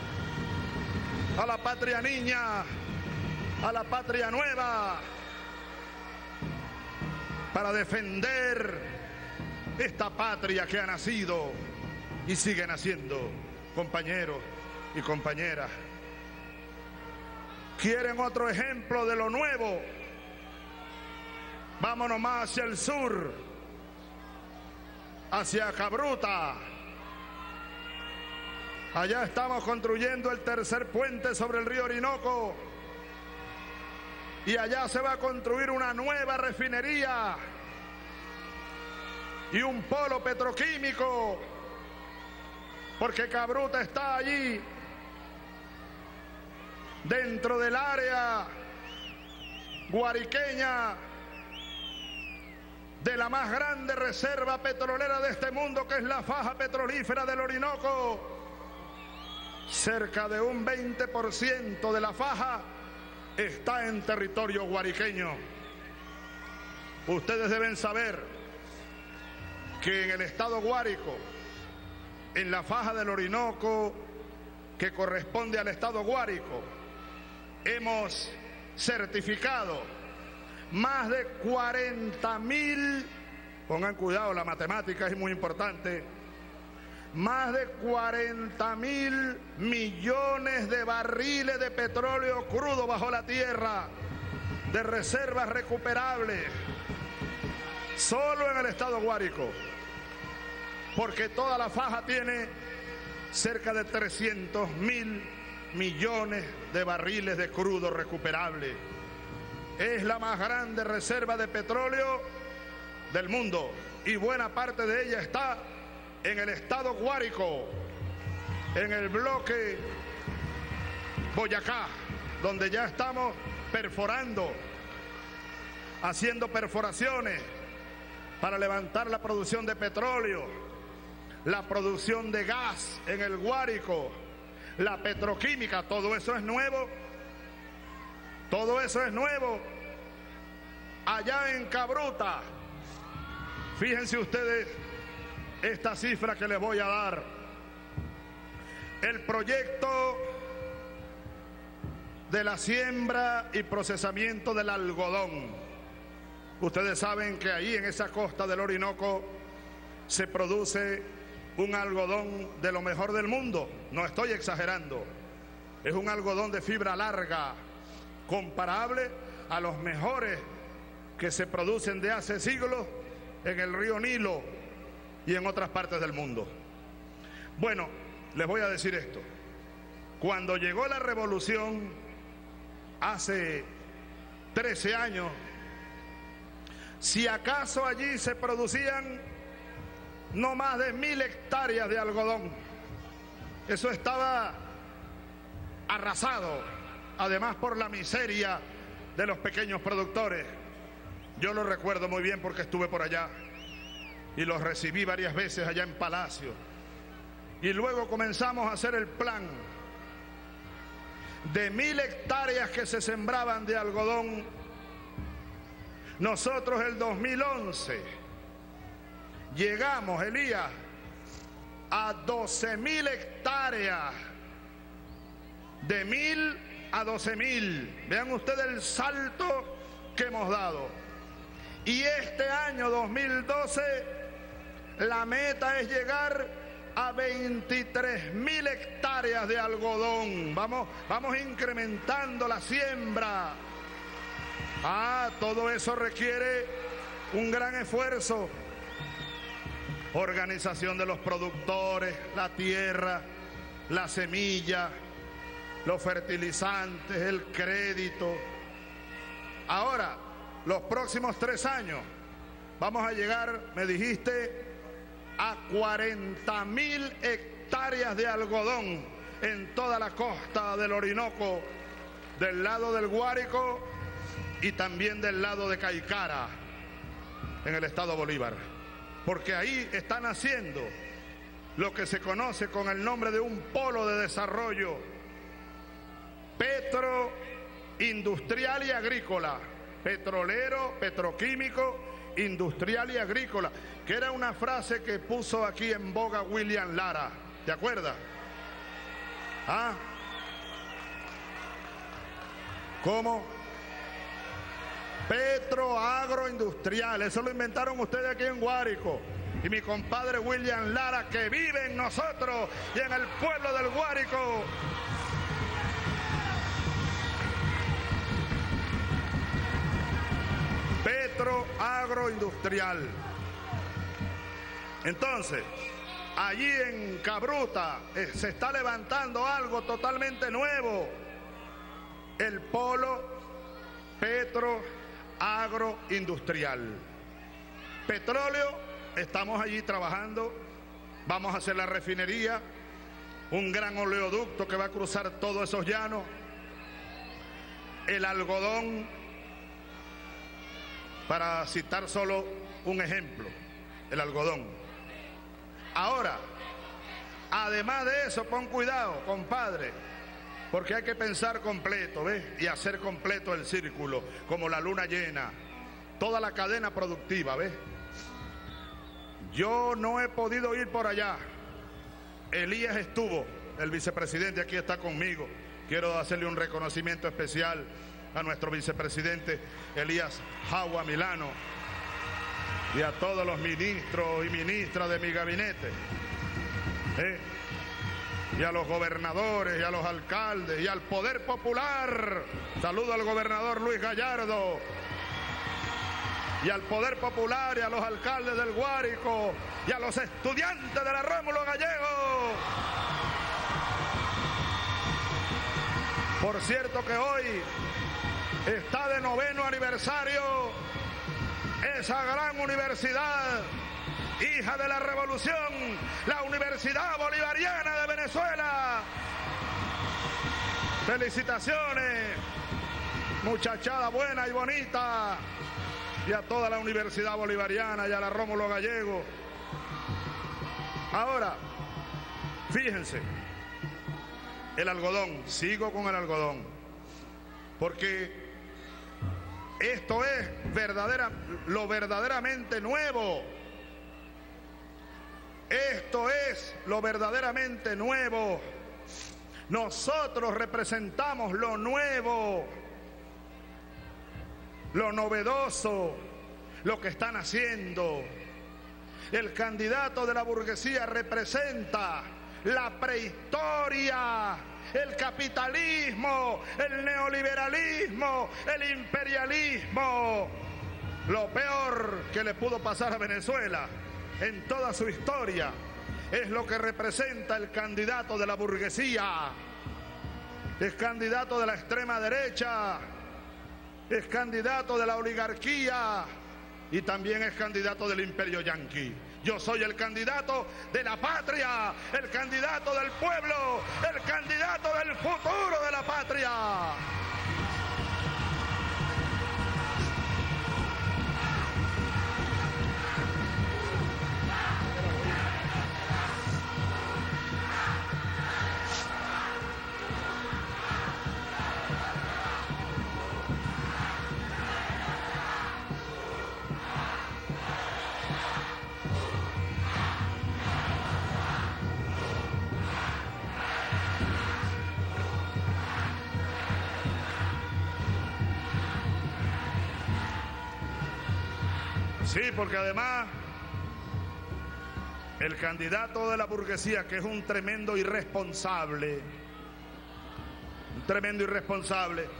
a la patria niña, a la patria nueva, para defender esta patria que ha nacido y sigue naciendo, compañeros y compañeras. ¿Quieren otro ejemplo de lo nuevo? Vámonos más hacia el sur, hacia Cabruta. Allá estamos construyendo el tercer puente sobre el río Orinoco y allá se va a construir una nueva refinería y un polo petroquímico, porque Cabruta está allí dentro del área guariqueña de la más grande reserva petrolera de este mundo, que es la faja petrolífera del Orinoco. Cerca de un veinte por ciento de la faja está en territorio guariqueño. Ustedes deben saber que en el estado Guárico, en la faja del Orinoco que corresponde al estado Guárico, hemos certificado más de cuarenta mil, pongan cuidado, la matemática es muy importante, más de cuarenta mil millones de barriles de petróleo crudo bajo la tierra, de reservas recuperables, solo en el estado Guárico, porque toda la faja tiene cerca de trescientos mil millones de barriles de crudo recuperable. Es la más grande reserva de petróleo del mundo y buena parte de ella está en el estado Guárico, en el bloque Boyacá, donde ya estamos perforando, haciendo perforaciones para levantar la producción de petróleo, la producción de gas en el Guárico, la petroquímica. Todo eso es nuevo, todo eso es nuevo. Allá en Cabruta, fíjense ustedes esta cifra que les voy a dar. El proyecto de la siembra y procesamiento del algodón. Ustedes saben que ahí en esa costa del Orinoco se produce un algodón de lo mejor del mundo. No estoy exagerando. Es un algodón de fibra larga, comparable a los mejores que se producen de hace siglos en el río Nilo y en otras partes del mundo. Bueno, les voy a decir esto. Cuando llegó la revolución, hace trece años, si acaso allí se producían no más de mil hectáreas de algodón. Eso estaba arrasado, además por la miseria de los pequeños productores. Yo lo recuerdo muy bien porque estuve por allá y los recibí varias veces allá en Palacio. Y luego comenzamos a hacer el plan de mil hectáreas que se sembraban de algodón. Nosotros el dos mil once llegamos, Elías, a doce mil hectáreas, de mil a doce mil. Vean ustedes el salto que hemos dado. Y este año dos mil doce, la meta es llegar a veintitrés mil hectáreas de algodón. Vamos, vamos incrementando la siembra. Ah, todo eso requiere un gran esfuerzo. Organización de los productores, la tierra, la semilla, los fertilizantes, el crédito. Ahora, los próximos tres años vamos a llegar, me dijiste, a cuarenta mil hectáreas de algodón en toda la costa del Orinoco, del lado del Guárico y también del lado de Caicara, en el estado Bolívar. Porque ahí están haciendo lo que se conoce con el nombre de un polo de desarrollo petro, industrial y agrícola, petrolero, petroquímico, industrial y agrícola, que era una frase que puso aquí en boga William Lara, ¿te acuerdas? ¿Ah? ¿Cómo? Petro, agroindustrial, eso lo inventaron ustedes aquí en Guárico. Y mi compadre William Lara, que vive en nosotros y en el pueblo del Guárico. Petro, agroindustrial. Entonces, allí en Cabruta eh, se está levantando algo totalmente nuevo. El polo petro agroindustrial. Petróleo, estamos allí trabajando. Vamos a hacer la refinería, un gran oleoducto que va a cruzar todos esos llanos. El algodón, para citar solo un ejemplo, el algodón. Ahora, además de eso, pon cuidado, compadre, porque hay que pensar completo, ¿ves? Y hacer completo el círculo, como la luna llena, toda la cadena productiva, ¿ves? Yo no he podido ir por allá. Elías estuvo, el vicepresidente aquí está conmigo. Quiero hacerle un reconocimiento especial a nuestro vicepresidente Elías Jagua Milano y a todos los ministros y ministras de mi gabinete. ¿eh? Y a los gobernadores y a los alcaldes y al poder popular. Saludo al gobernador Luis Gallardo. Y al poder popular y a los alcaldes del Guárico y a los estudiantes de la Rómulo Gallego. Por cierto que hoy está de noveno aniversario esa gran universidad, hija de la revolución, la Universidad Bolivariana de Venezuela. Felicitaciones, muchachada buena y bonita, y a toda la Universidad Bolivariana y a la Rómulo Gallego. Ahora, fíjense, el algodón, sigo con el algodón, porque esto es verdadera, lo verdaderamente nuevo. Esto es lo verdaderamente nuevo. Nosotros representamos lo nuevo, lo novedoso, lo que están haciendo. El candidato de la burguesía representa la prehistoria, el capitalismo, el neoliberalismo, el imperialismo. Lo peor que le pudo pasar a Venezuela en toda su historia es lo que representa el candidato de la burguesía. Es candidato de la extrema derecha, es candidato de la oligarquía y también es candidato del imperio yanqui. Yo soy el candidato de la patria, el candidato del pueblo, el candidato del futuro de la patria. Sí, porque además el candidato de la burguesía, que es un tremendo irresponsable, un tremendo irresponsable,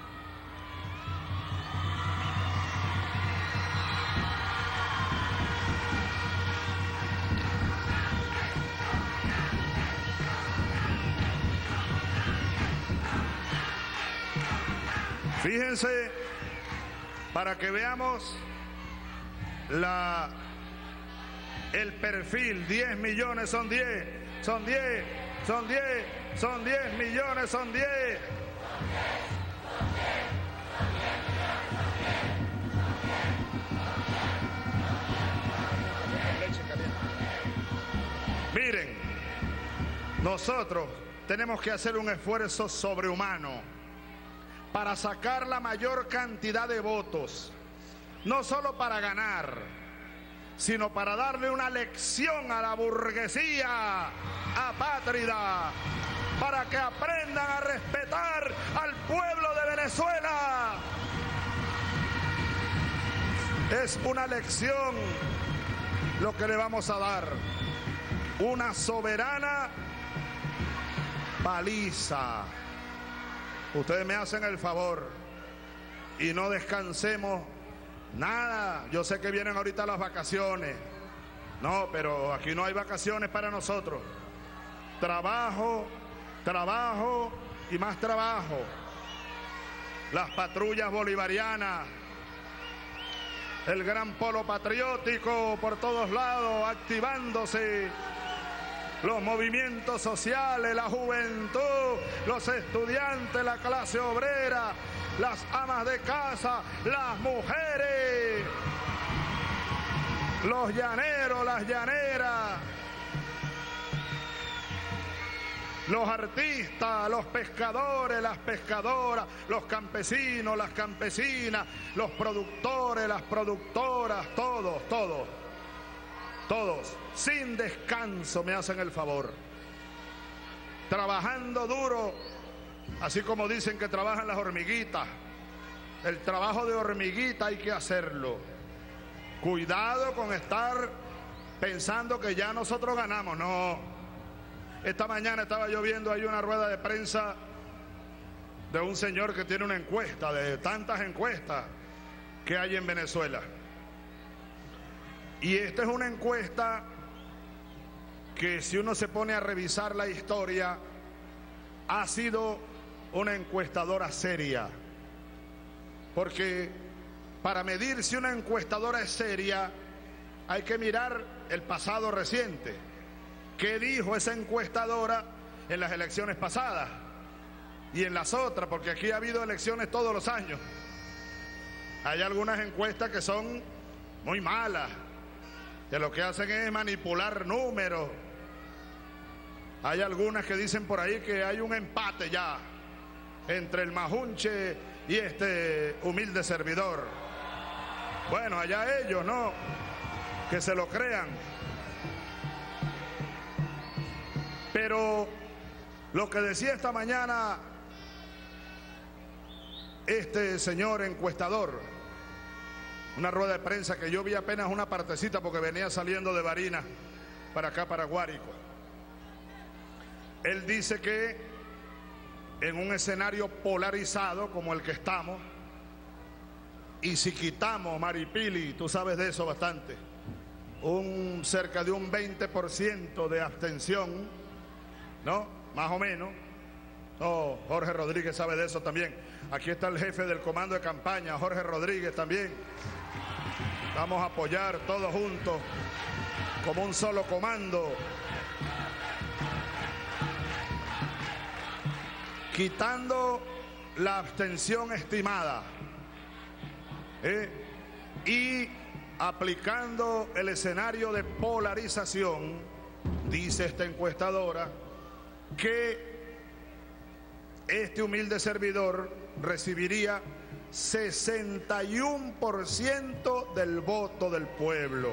fíjense, para que veamos La, el perfil, diez millones son diez, son diez, son diez, son diez millones, son diez. Miren, nosotros tenemos que hacer un esfuerzo sobrehumano para sacar la mayor cantidad de votos. No solo para ganar, sino para darle una lección a la burguesía apátrida, para que aprendan a respetar al pueblo de Venezuela. Es una lección lo que le vamos a dar, una soberana paliza. Ustedes me hacen el favor y no descansemos nada. Yo sé que vienen ahorita las vacaciones. No, pero aquí no hay vacaciones para nosotros. Trabajo, trabajo y más trabajo. Las patrullas bolivarianas, el gran polo patriótico por todos lados activándose. Los movimientos sociales, la juventud, los estudiantes, la clase obrera, las amas de casa, las mujeres, los llaneros, las llaneras, los artistas, los pescadores, las pescadoras, los campesinos, las campesinas, los productores, las productoras, todos, todos, todos, sin descanso me hacen el favor, trabajando duro. Así como dicen que trabajan las hormiguitas, el trabajo de hormiguita hay que hacerlo. Cuidado con estar pensando que ya nosotros ganamos, no. esta mañana estaba yo viendo ahí una rueda de prensa de un señor que tiene una encuesta, de tantas encuestas que hay en Venezuela. Y esta es una encuesta que, si uno se pone a revisar la historia, ha sido una encuestadora seria. Porque para medir si una encuestadora es seria, hay que mirar el pasado reciente. ¿Qué dijo esa encuestadora en las elecciones pasadas y en las otras? Porque aquí ha habido elecciones todos los años. Hay algunas encuestas que son muy malas, que lo que hacen es manipular números. Hay algunas que dicen por ahí que hay un empate ya entre el Majunche y este humilde servidor. Bueno, allá ellos, ¿no? Que se lo crean. Pero lo que decía esta mañana este señor encuestador, una rueda de prensa que yo vi apenas una partecita porque venía saliendo de Barinas para acá, para Guárico. Él dice que en un escenario polarizado como el que estamos, y si quitamos Maripili, tú sabes de eso bastante, un cerca de un veinte por ciento de abstención, ¿no? Más o menos. Oh, Jorge Rodríguez sabe de eso también. Aquí está el jefe del comando de campaña, Jorge Rodríguez también. Vamos a apoyar todos juntos como un solo comando. Quitando la abstención estimada, ¿eh? y aplicando el escenario de polarización, dice esta encuestadora que este humilde servidor recibiría sesenta y uno por ciento del voto del pueblo.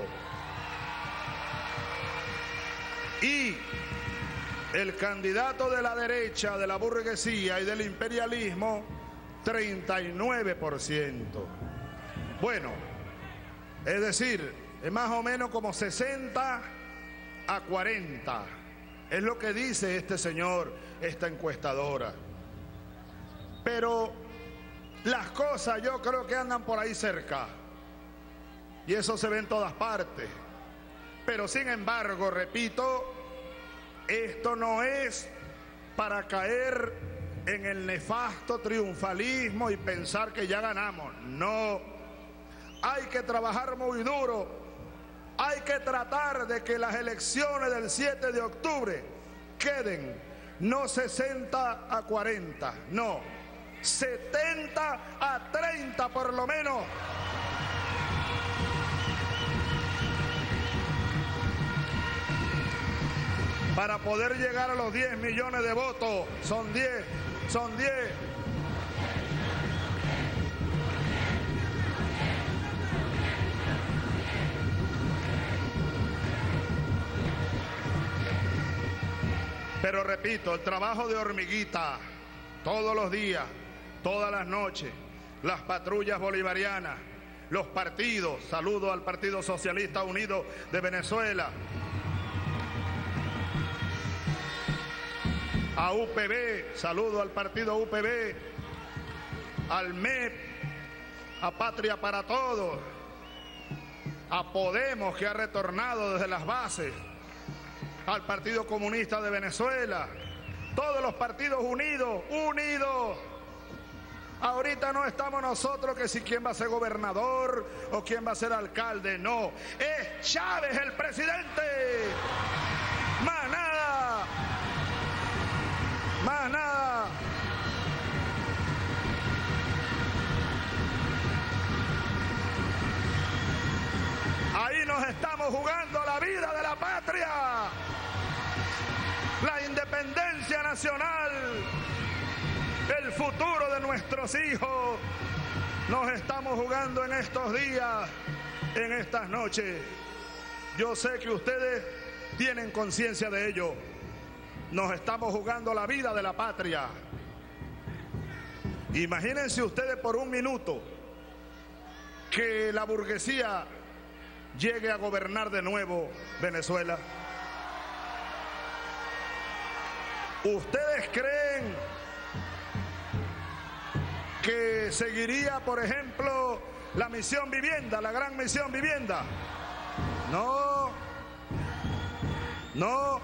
Y el candidato de la derecha, de la burguesía y del imperialismo, treinta y nueve por ciento. Bueno, es decir, es más o menos como sesenta a cuarenta. Es lo que dice este señor, esta encuestadora. Pero las cosas yo creo que andan por ahí cerca. Y eso se ve en todas partes. Pero sin embargo, repito, esto no es para caer en el nefasto triunfalismo y pensar que ya ganamos. No. Hay que trabajar muy duro. Hay que tratar de que las elecciones del siete de octubre queden no sesenta a cuarenta, no, setenta a treinta por lo menos. Para poder llegar a los diez millones de votos. Son diez, son diez. Pero repito, el trabajo de hormiguita, todos los días, todas las noches, las patrullas bolivarianas, los partidos, saludo al Partido Socialista Unido de Venezuela, a U P B, saludo al partido U P B, al M E P, a Patria para Todos, a Podemos, que ha retornado desde las bases, al Partido Comunista de Venezuela, todos los partidos unidos, unidos. Ahorita no estamos nosotros que si quién va a ser gobernador o quién va a ser alcalde, no. Es Chávez el presidente. Más nada. Más nada. Ahí nos estamos jugando la vida de la patria, la independencia nacional, el futuro de nuestros hijos. Nos estamos jugando en estos días, en estas noches. Yo sé que ustedes tienen conciencia de ello. Nos estamos jugando la vida de la patria. Imagínense ustedes por un minuto que la burguesía llegue a gobernar de nuevo Venezuela. ¿Ustedes creen que seguiría, por ejemplo, la misión vivienda, la gran misión vivienda? No, no,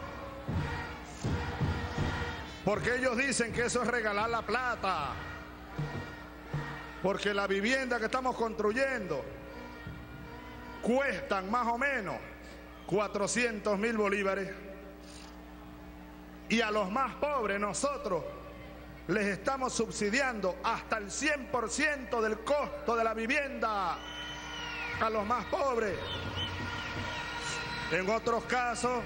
porque ellos dicen que eso es regalar la plata, porque la vivienda que estamos construyendo cuestan más o menos cuatrocientos mil bolívares, y a los más pobres nosotros les estamos subsidiando hasta el cien por ciento del costo de la vivienda a los más pobres. En otros casos,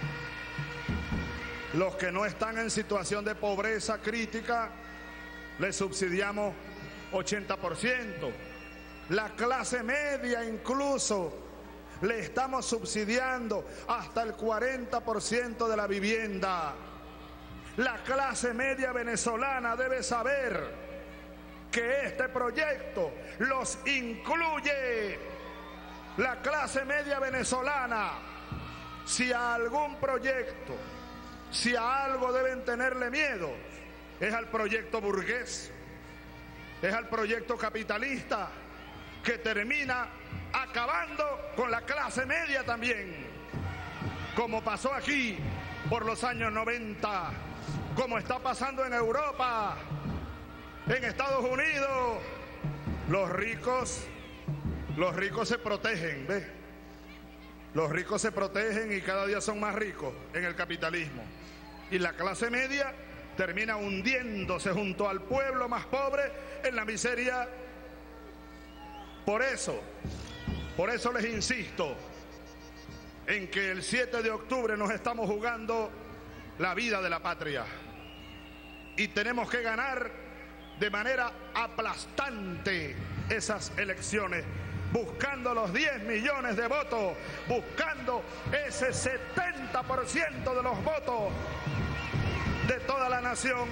los que no están en situación de pobreza crítica, les subsidiamos ochenta por ciento. La clase media incluso le estamos subsidiando hasta el cuarenta por ciento de la vivienda. La clase media venezolana debe saber que este proyecto los incluye. La clase media venezolana, si a algún proyecto, si a algo deben tenerle miedo, es al proyecto burgués, es al proyecto capitalista que termina acabando con la clase media también, como pasó aquí por los años noventa, como está pasando en Europa, en Estados Unidos. Los ricos, los ricos se protegen, ¿ves? Los ricos se protegen y cada día son más ricos en el capitalismo. Y la clase media termina hundiéndose junto al pueblo más pobre en la miseria. Por eso, por eso les insisto en que el siete de octubre nos estamos jugando la vida de la patria. Y tenemos que ganar de manera aplastante esas elecciones, buscando los diez millones de votos, buscando ese setenta por ciento de los votos de toda la nación.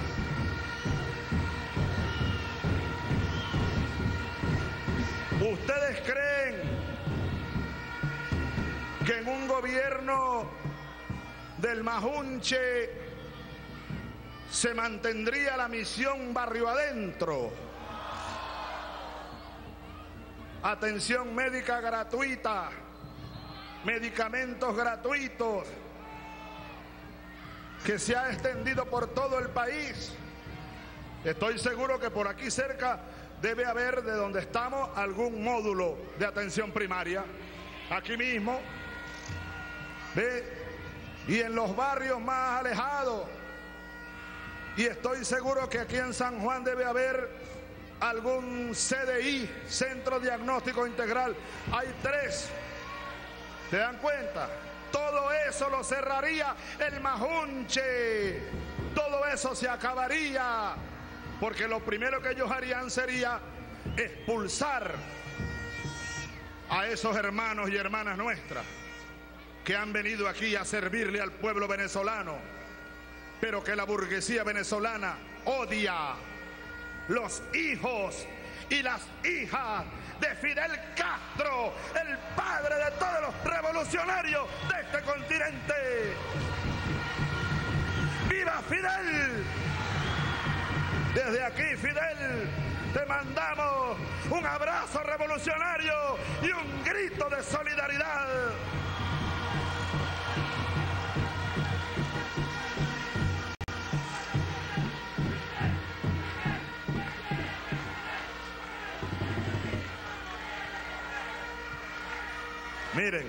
¿Ustedes creen que en un gobierno del Majunche se mantendría la misión barrio adentro? Atención médica gratuita, medicamentos gratuitos, que se ha extendido por todo el país. Estoy seguro que por aquí cerca debe haber, de donde estamos, algún módulo de atención primaria. Aquí mismo, ¿ve? Y en los barrios más alejados. Y estoy seguro que aquí en San Juan debe haber algún C D I, Centro Diagnóstico Integral. Hay tres. ¿Se dan cuenta? Todo eso lo cerraría el Majunche. Todo eso se acabaría. Porque lo primero que ellos harían sería expulsar a esos hermanos y hermanas nuestras que han venido aquí a servirle al pueblo venezolano, pero que la burguesía venezolana odia. Los hijos y las hijas de Fidel Castro, el padre de todos los revolucionarios de este continente. ¡Viva Fidel! Desde aquí, Fidel, te mandamos un abrazo revolucionario y un grito de solidaridad. Miren,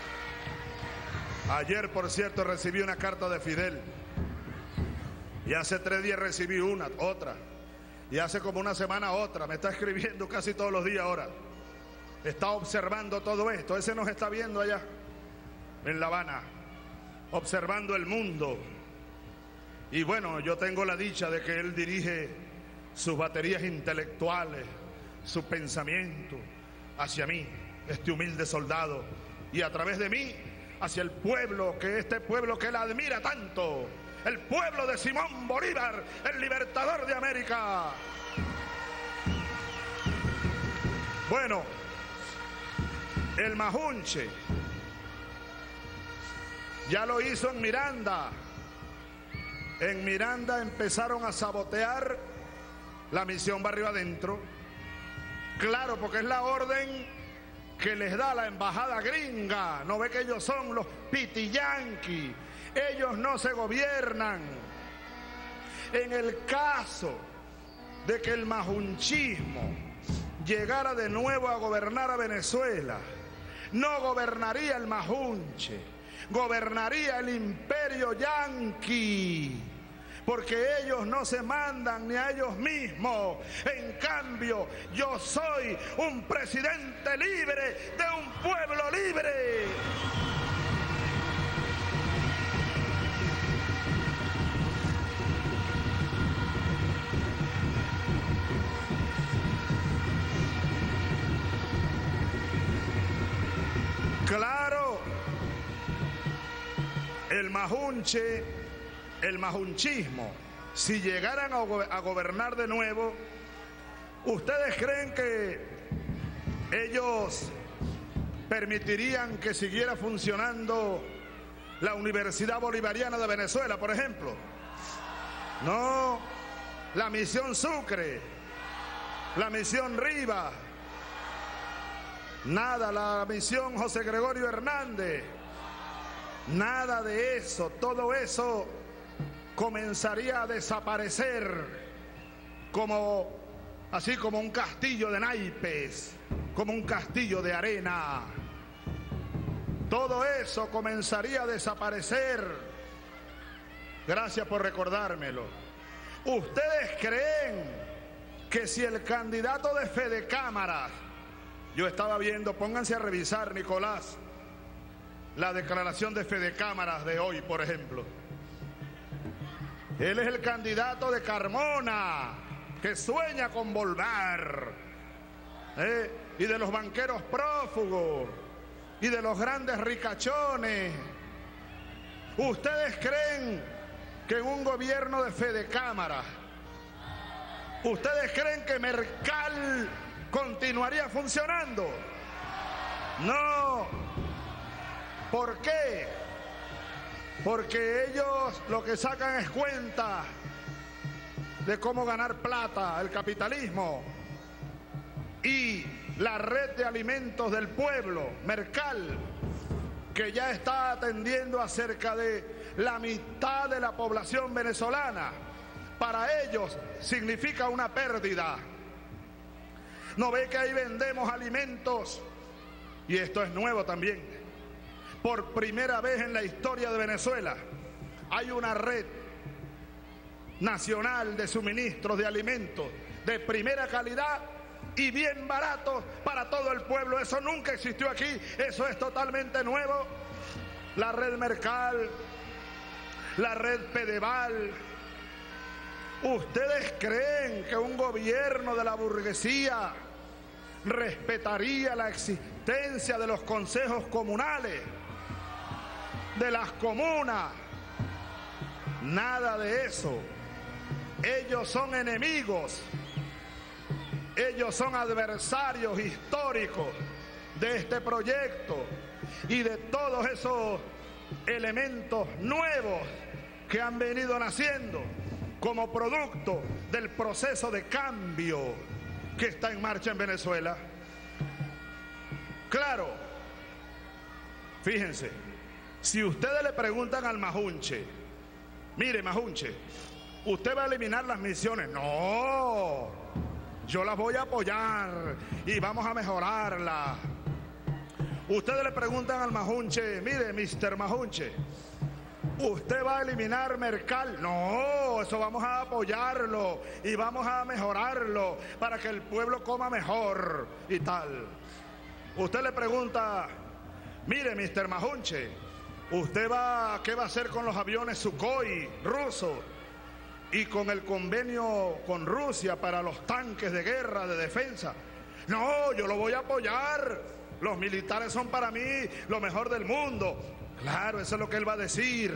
ayer, por cierto, recibí una carta de Fidel. Y hace tres días recibí una, otra. Y hace como una semana otra. Me está escribiendo casi todos los días ahora. Está observando todo esto. Ese nos está viendo allá en La Habana, observando el mundo. Y bueno, yo tengo la dicha de que él dirige sus baterías intelectuales, su pensamiento hacia mí, este humilde soldado, y a través de mí hacia el pueblo, que este pueblo que él admira tanto, el pueblo de Simón Bolívar, el libertador de América. Bueno, el Majunche ya lo hizo en Miranda, en Miranda empezaron a sabotear la misión Barrio Adentro. Claro, porque es la orden que les da la embajada gringa. ¿No ve que ellos son los pitiyanqui? Ellos no se gobiernan. En el caso de que el majunchismo llegara de nuevo a gobernar a Venezuela, no gobernaría el majunche, gobernaría el imperio yanqui, porque ellos no se mandan ni a ellos mismos. En cambio, yo soy un presidente libre de un pueblo libre. Claro, el majunche, el majunchismo, si llegaran a, go a gobernar de nuevo, ¿ustedes creen que ellos permitirían que siguiera funcionando la Universidad Bolivariana de Venezuela, por ejemplo? No, la misión Sucre, la misión Rivas, nada, la misión José Gregorio Hernández, nada de eso. Todo eso comenzaría a desaparecer como, así como un castillo de naipes, como un castillo de arena. Todo eso comenzaría a desaparecer. Gracias por recordármelo. ¿Ustedes creen que si el candidato de Fedecámaras, yo estaba viendo, pónganse a revisar, Nicolás, la declaración de Fedecámaras de hoy, por ejemplo. Él es el candidato de Carmona, que sueña con volver, ¿eh? Y de los banqueros prófugos, y de los grandes ricachones. ¿Ustedes creen que en un gobierno de Fedecámaras, ustedes creen que Mercal continuaría funcionando? No. ¿Por qué? Porque ellos lo que sacan es cuenta de cómo ganar plata, el capitalismo. Y la red de alimentos del pueblo, Mercal, que ya está atendiendo a cerca de la mitad de la población venezolana, para ellos significa una pérdida. ¿No ve que ahí vendemos alimentos? Y esto es nuevo también. Por primera vez en la historia de Venezuela hay una red nacional de suministros de alimentos de primera calidad y bien baratos para todo el pueblo. Eso nunca existió aquí, eso es totalmente nuevo. La red Mercal, la red Pedeval. ¿Ustedes creen que un gobierno de la burguesía respetaría la existencia de los consejos comunales, de las comunas? Nada de eso. Ellos son enemigos, ellos son adversarios históricos de este proyecto y de todos esos elementos nuevos que han venido naciendo como producto del proceso de cambio que está en marcha en Venezuela. Claro, fíjense, si ustedes le preguntan al majunche, mire majunche, ¿usted va a eliminar las misiones? No, yo las voy a apoyar y vamos a mejorarlas. Ustedes le preguntan al majunche, mire mister Majunche, ¿usted va a eliminar Mercal? No, eso vamos a apoyarlo y vamos a mejorarlo para que el pueblo coma mejor y tal. Usted le pregunta, mire mister Majunche, ¿usted va, qué va a hacer con los aviones Sukhoi rusos y con el convenio con Rusia para los tanques de guerra, de defensa? No, yo lo voy a apoyar. Los militares son para mí lo mejor del mundo. Claro, eso es lo que él va a decir.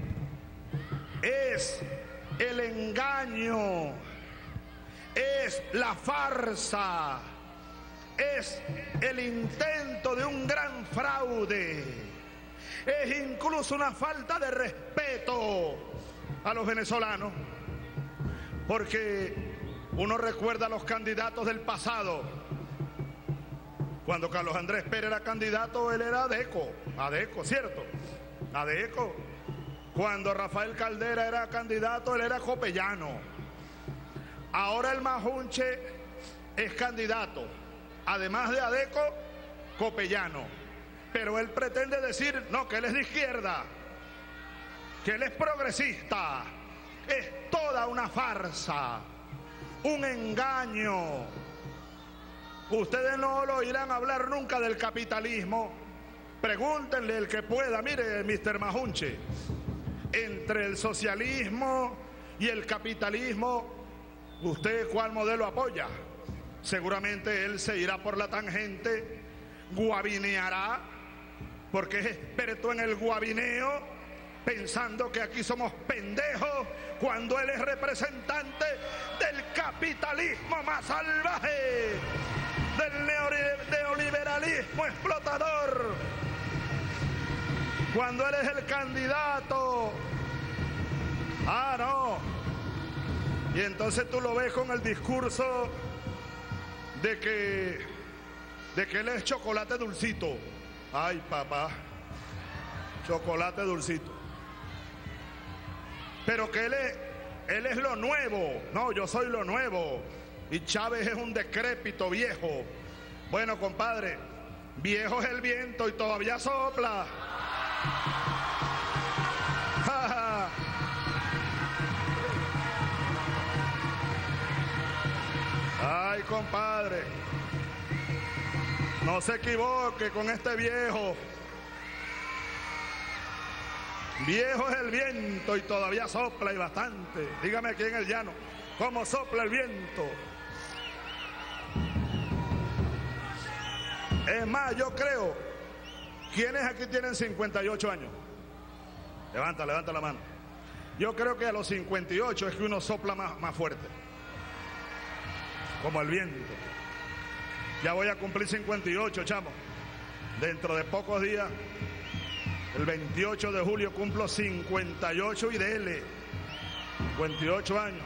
Es el engaño, es la farsa, es el intento de un gran fraude, es incluso una falta de respeto a los venezolanos, porque uno recuerda a los candidatos del pasado. Cuando Carlos Andrés Pérez era candidato, él era Adeco, Adeco, ¿cierto? Adeco. Cuando Rafael Caldera era candidato, él era Copellano. Ahora el Majunche es candidato, además de Adeco, Copellano. Pero él pretende decir, no, que él es de izquierda, que él es progresista. Es toda una farsa, un engaño. Ustedes no lo oirán hablar nunca del capitalismo. Pregúntenle el que pueda. Mire, mister Majunche, entre el socialismo y el capitalismo, ¿usted cuál modelo apoya? Seguramente él se irá por la tangente, guabineará, porque es experto en el guabineo, pensando que aquí somos pendejos, cuando él es representante del capitalismo más salvaje, del neoliberalismo explotador, cuando él es el candidato. Ah, no. Y entonces tú lo ves con el discurso de que, de que él es chocolate dulcito. Ay, papá, chocolate dulcito. Pero que él es, él es lo nuevo. No, yo soy lo nuevo. Y Chávez es un decrépito viejo. Bueno, compadre, viejo es el viento y todavía sopla. Ay, compadre, no se equivoque con este viejo. Viejo es el viento y todavía sopla y bastante. Dígame aquí en el llano, ¿cómo sopla el viento? Es más, yo creo, ¿quiénes aquí tienen cincuenta y ocho años? Levanta, levanta la mano. Yo creo que a los cincuenta y ocho es que uno sopla más, más fuerte, como el viento. Ya voy a cumplir cincuenta y ocho, chamo. Dentro de pocos días, el veintiocho de julio, cumplo cincuenta y ocho y dele, cincuenta y ocho años.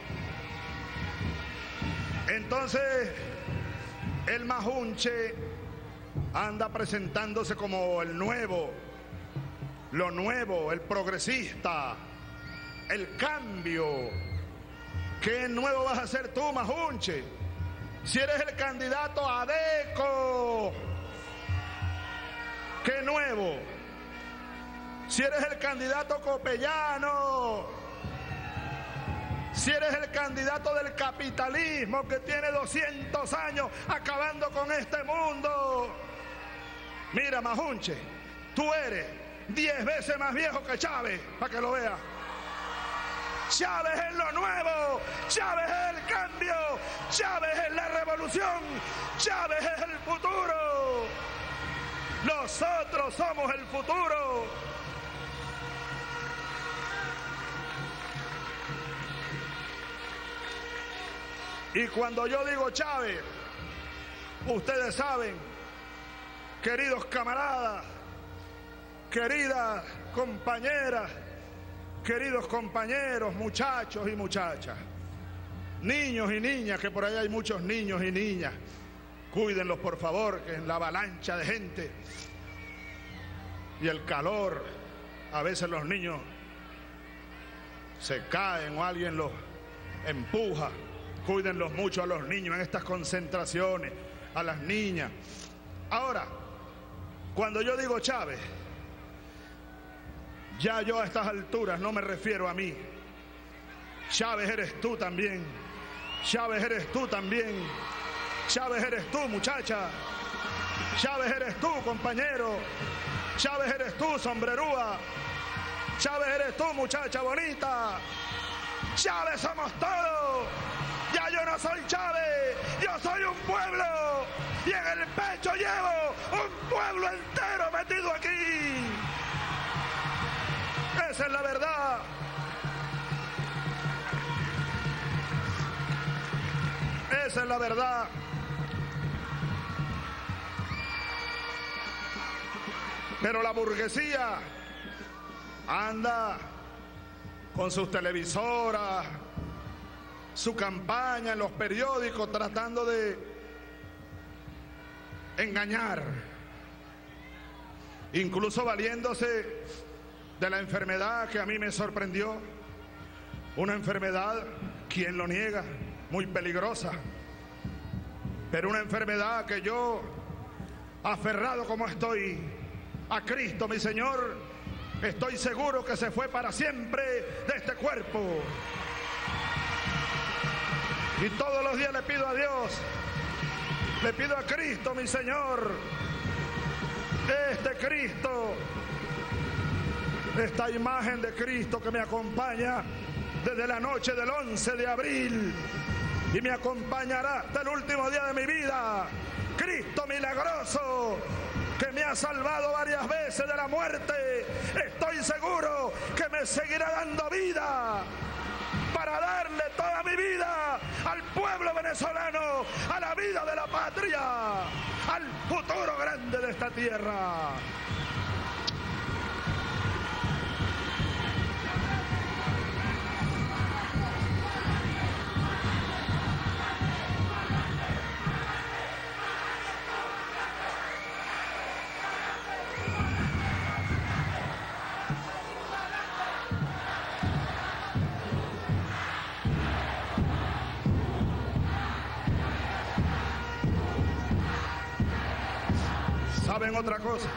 Entonces, el Majunche anda presentándose como el nuevo, lo nuevo, el progresista, el cambio. ¿Qué nuevo vas a hacer tú, Majunche? Si eres el candidato a Adeco, ¿qué nuevo? Si eres el candidato Copellano, si eres el candidato del capitalismo que tiene doscientos años acabando con este mundo. Mira, Majunche, tú eres diez veces más viejo que Chávez, para que lo veas. Chávez es lo nuevo, Chávez es el cambio, Chávez es la revolución, Chávez es el futuro. Nosotros somos el futuro. Y cuando yo digo Chávez, ustedes saben, queridos camaradas, queridas compañeras, queridos compañeros, muchachos y muchachas, niños y niñas, que por ahí hay muchos niños y niñas, cuídenlos por favor, que en la avalancha de gente y el calor, a veces los niños se caen o alguien los empuja. Cuídenlos mucho a los niños en estas concentraciones, a las niñas. Ahora, cuando yo digo Chávez, ya yo a estas alturas no me refiero a mí. Chávez eres tú también. Chávez eres tú también. Chávez eres tú, muchacha. Chávez eres tú, compañero. Chávez eres tú, sombrerúa. Chávez eres tú, muchacha bonita. Chávez somos todos. Ya yo no soy Chávez, yo soy un pueblo. Y en el pecho llevo un pueblo entero metido aquí. Esa es la verdad. Esa es la verdad. Pero la burguesía anda con sus televisoras, su campaña en los periódicos, tratando de engañar, incluso valiéndose de la enfermedad que a mí me sorprendió, una enfermedad, ¿quién lo niega?, muy peligrosa, pero una enfermedad que yo, aferrado como estoy a Cristo mi Señor, estoy seguro que se fue para siempre de este cuerpo. Y todos los días le pido a Dios, le pido a Cristo mi Señor, este Cristo, esta imagen de Cristo que me acompaña desde la noche del once de abril y me acompañará hasta el último día de mi vida. Cristo milagroso, que me ha salvado varias veces de la muerte, estoy seguro que me seguirá dando vida para darle toda mi vida al pueblo venezolano, a la vida de la patria, al futuro grande de esta tierra. ¿Saben otra cosa?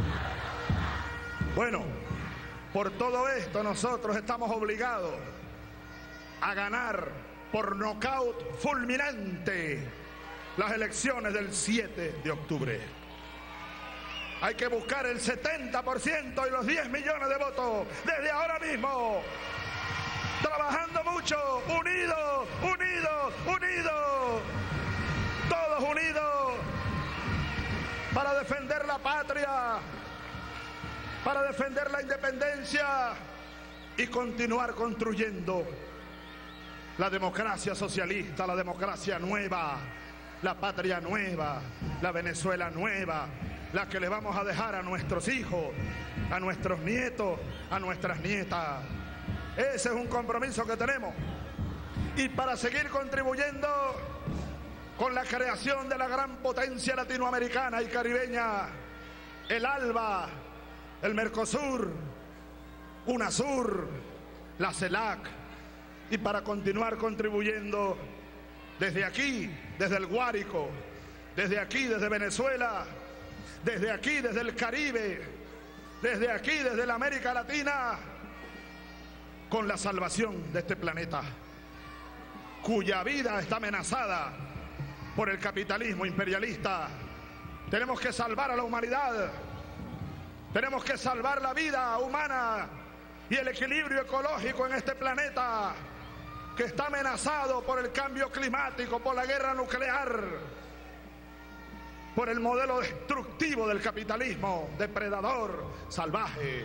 Bueno, por todo esto nosotros estamos obligados a ganar por nocaut fulminante las elecciones del siete de octubre. Hay que buscar el setenta por ciento y los diez millones de votos desde ahora mismo. Trabajando mucho, unidos, unidos, unidos, todos unidos, para defender la patria, para defender la independencia y continuar construyendo la democracia socialista, la democracia nueva, la patria nueva, la Venezuela nueva, la que le vamos a dejar a nuestros hijos, a nuestros nietos, a nuestras nietas. Ese es un compromiso que tenemos. Y para seguir contribuyendo con la creación de la gran potencia latinoamericana y caribeña, el ALBA, el Mercosur, UNASUR, la CELAC, y para continuar contribuyendo desde aquí, desde el Guárico, desde aquí, desde Venezuela, desde aquí, desde el Caribe, desde aquí, desde la América Latina, con la salvación de este planeta, cuya vida está amenazada por el capitalismo imperialista. Tenemos que salvar a la humanidad, tenemos que salvar la vida humana y el equilibrio ecológico en este planeta que está amenazado por el cambio climático, por la guerra nuclear, por el modelo destructivo del capitalismo, depredador, salvaje.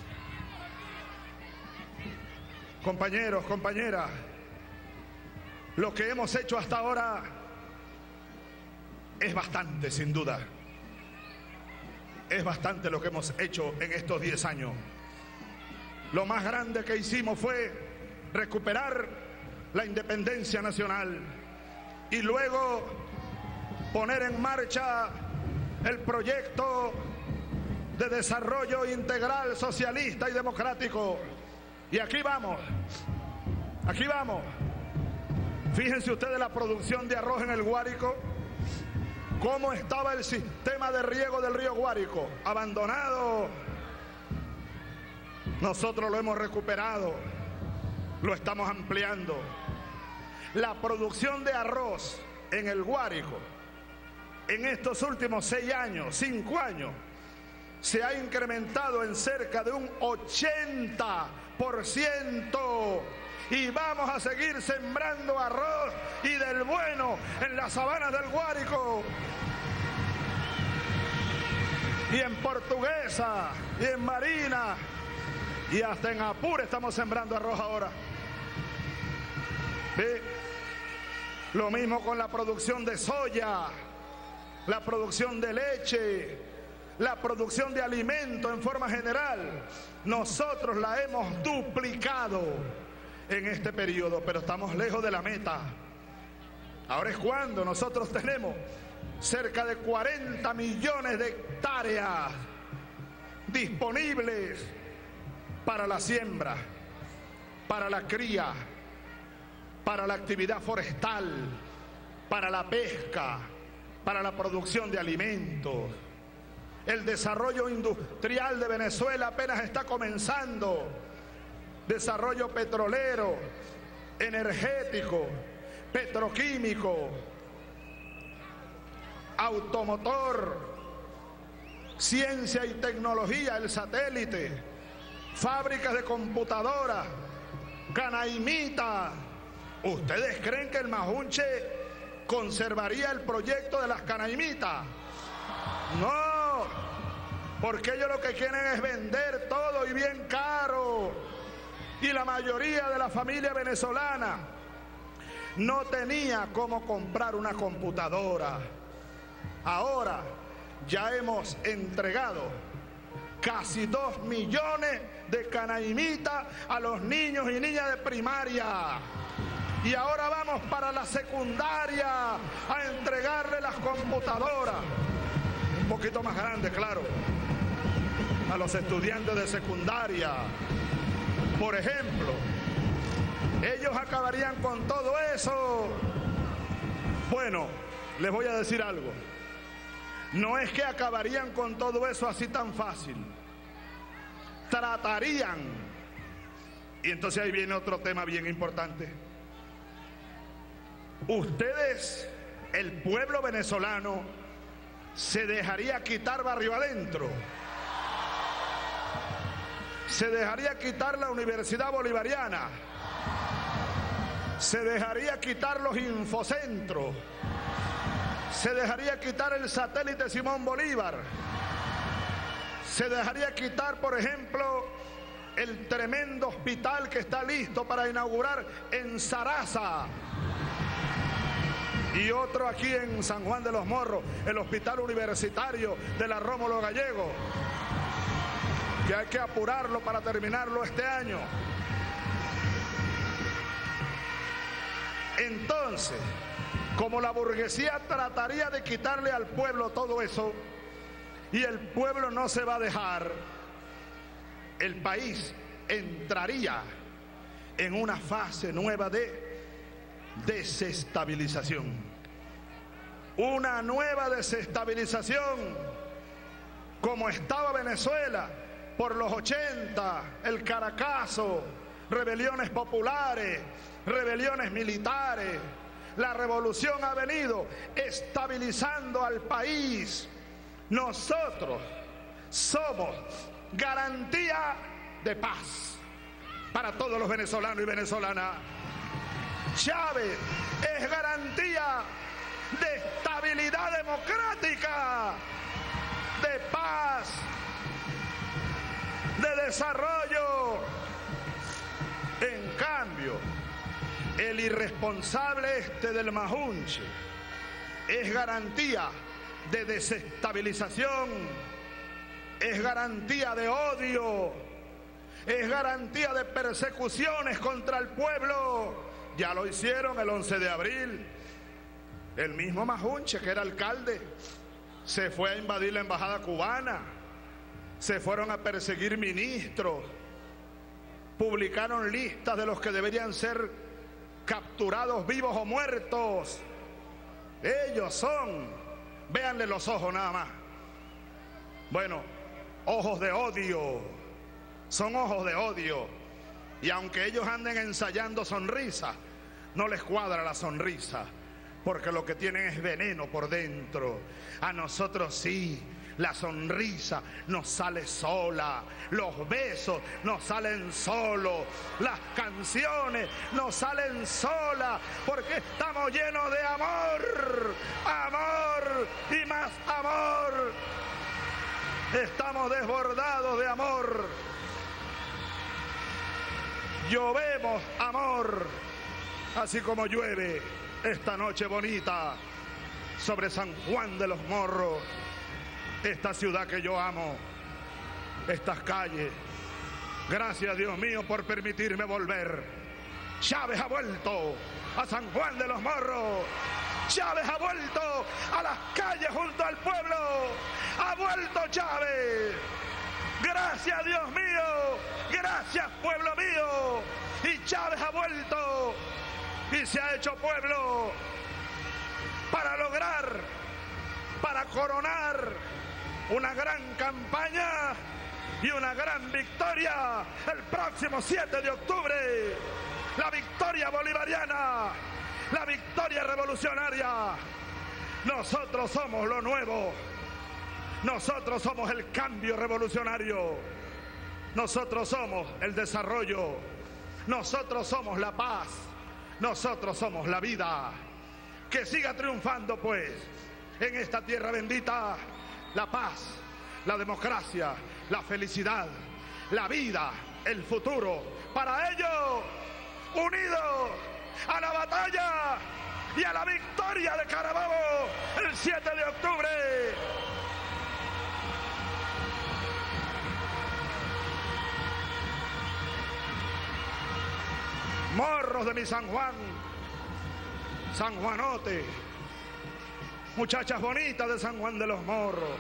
Compañeros, compañeras, lo que hemos hecho hasta ahora es bastante, sin duda. Es bastante lo que hemos hecho en estos diez años. Lo más grande que hicimos fue recuperar la independencia nacional y luego poner en marcha el proyecto de desarrollo integral, socialista y democrático. Y aquí vamos, aquí vamos. Fíjense ustedes la producción de arroz en el Guárico. ¿Cómo estaba el sistema de riego del río Guárico? Abandonado. Nosotros lo hemos recuperado, lo estamos ampliando. La producción de arroz en el Guárico en estos últimos seis años, cinco años, se ha incrementado en cerca de un ochenta por ciento. Y vamos a seguir sembrando arroz y del bueno en las sabanas del Guárico. Y en Portuguesa, y en Marina, y hasta en Apure estamos sembrando arroz ahora. ¿Sí? Lo mismo con la producción de soya, la producción de leche, la producción de alimentos en forma general, nosotros la hemos duplicado en este periodo, pero estamos lejos de la meta. Ahora es cuando nosotros tenemos cerca de cuarenta millones de hectáreas disponibles para la siembra, para la cría, para la actividad forestal, para la pesca, para la producción de alimentos. El desarrollo industrial de Venezuela apenas está comenzando. Desarrollo petrolero, energético, petroquímico, automotor, ciencia y tecnología, el satélite, fábricas de computadoras, canaimita. ¿Ustedes creen que el Majunche conservaría el proyecto de las canaimitas? No, porque ellos lo que quieren es vender todo y bien caro. Y la mayoría de la familia venezolana no tenía cómo comprar una computadora. Ahora ya hemos entregado casi dos millones de canaimitas a los niños y niñas de primaria. Y ahora vamos para la secundaria a entregarle las computadoras. Un poquito más grande, claro, a los estudiantes de secundaria. Por ejemplo, ellos acabarían con todo eso. Bueno, les voy a decir algo. No es que acabarían con todo eso así tan fácil. Tratarían. Y entonces ahí viene otro tema bien importante. Ustedes, el pueblo venezolano, se dejaría quitar barrio adentro. Se dejaría quitar la Universidad Bolivariana. Se dejaría quitar los infocentros. Se dejaría quitar el satélite Simón Bolívar. Se dejaría quitar, por ejemplo, el tremendo hospital que está listo para inaugurar en Saraza. Y otro aquí en San Juan de los Morros, el hospital universitario de la Rómulo Gallego, que hay que apurarlo para terminarlo este año. Entonces, como la burguesía trataría de quitarle al pueblo todo eso, y el pueblo no se va a dejar, el país entraría en una fase nueva de desestabilización. Una nueva desestabilización, como estaba Venezuela por los ochenta, el Caracazo, rebeliones populares, rebeliones militares. La revolución ha venido estabilizando al país. Nosotros somos garantía de paz para todos los venezolanos y venezolanas. Chávez es garantía de estabilidad democrática, de paz, de desarrollo. En cambio, el irresponsable este del Majunche es garantía de desestabilización, es garantía de odio, es garantía de persecuciones contra el pueblo. Ya lo hicieron el once de abril. El mismo Majunche, que era alcalde, se fue a invadir la embajada cubana, se fueron a perseguir ministros, publicaron listas de los que deberían ser capturados vivos o muertos. Ellos son, véanle los ojos nada más. Bueno, ojos de odio, son ojos de odio. Y aunque ellos anden ensayando sonrisa, no les cuadra la sonrisa, porque lo que tienen es veneno por dentro. A nosotros sí, la sonrisa nos sale sola, los besos nos salen solos, las canciones nos salen solas, porque estamos llenos de amor, amor y más amor. Estamos desbordados de amor. Llovemos amor, así como llueve esta noche bonita sobre San Juan de los Morros. esta ciudad que yo amo, estas calles. Gracias, Dios mío, por permitirme volver. Chávez ha vuelto a San Juan de los Morros. Chávez ha vuelto a las calles junto al pueblo. Ha vuelto Chávez. Gracias, Dios mío. Gracias, pueblo mío. Y Chávez ha vuelto y se ha hecho pueblo para lograr, para coronar una gran campaña y una gran victoria el próximo siete de octubre. La victoria bolivariana, la victoria revolucionaria. Nosotros somos lo nuevo. Nosotros somos el cambio revolucionario. Nosotros somos el desarrollo. Nosotros somos la paz. Nosotros somos la vida. Que siga triunfando, pues, en esta tierra bendita, la paz, la democracia, la felicidad, la vida, el futuro. Para ello, unidos a la batalla y a la victoria de Carabobo el siete de octubre. Morros de mi San Juan, San Juanote, muchachas bonitas de San Juan de los Morros,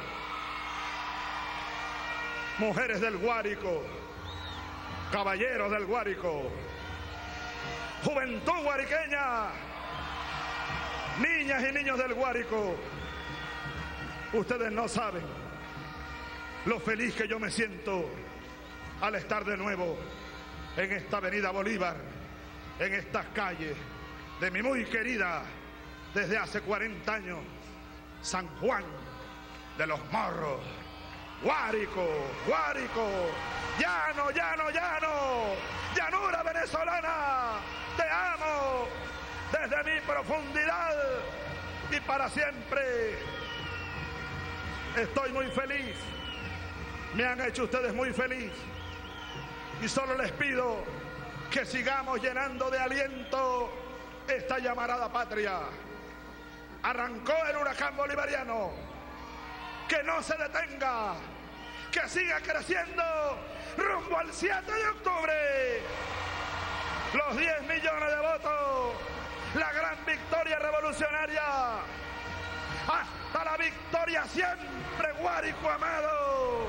mujeres del Guárico, caballeros del Guárico, juventud guariqueña, niñas y niños del Guárico. Ustedes no saben lo feliz que yo me siento al estar de nuevo en esta avenida Bolívar, en estas calles de mi muy querida, desde hace cuarenta años, San Juan de los Morros. Guárico, Guárico, llano, llano, llano, llanura venezolana, te amo desde mi profundidad y para siempre. Estoy muy feliz, me han hecho ustedes muy feliz y solo les pido que sigamos llenando de aliento esta llamarada patria. Arrancó el huracán bolivariano, que no se detenga, que siga creciendo rumbo al siete de octubre. Los diez millones de votos, la gran victoria revolucionaria, hasta la victoria siempre, Guárico amado.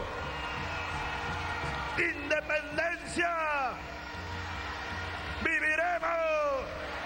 Independencia, viviremos.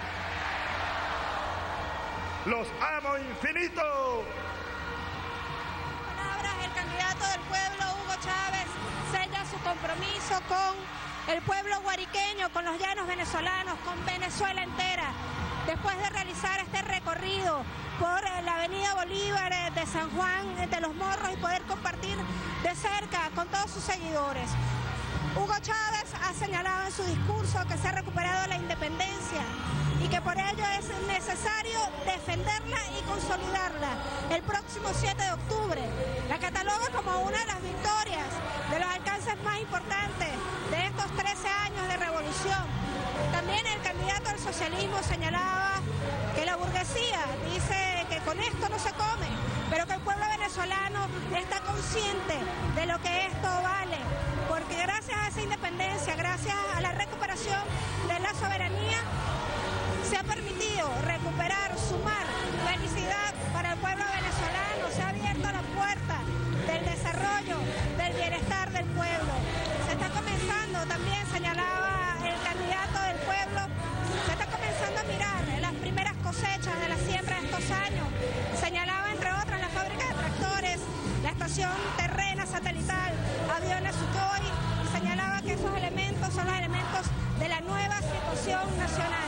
Los amo infinito. Palabras, el candidato del pueblo, Hugo Chávez, sella su compromiso con el pueblo guariqueño, con los llanos venezolanos, con Venezuela entera. Después de realizar este recorrido por la avenida Bolívar de San Juan de los Morros y poder compartir de cerca con todos sus seguidores. Hugo Chávez ha señalado en su discurso que se ha recuperado la independencia y que por ello es necesario defenderla y consolidarla el próximo siete de octubre. La cataloga como una de las victorias, de los alcances más importantes de estos trece años de revolución. También el candidato al socialismo señalaba que la burguesía dice que con esto no se come, pero que el pueblo venezolano está consciente de lo que esto vale, porque gracias a esa independencia, gracias a la recuperación de la soberanía, se ha permitido recuperar, sumar felicidad para el pueblo venezolano, se ha abierto la puerta del desarrollo, del bienestar del pueblo. Se está comenzando, también señalaba el candidato del pueblo, se está comenzando a mirar las primeras cosechas de la siembra de estos años. Señalaba, entre otras, la fábrica de tractores, la estación terrena satelital, aviones Sukhoi, y señalaba que esos elementos son los elementos de la nueva situación nacional.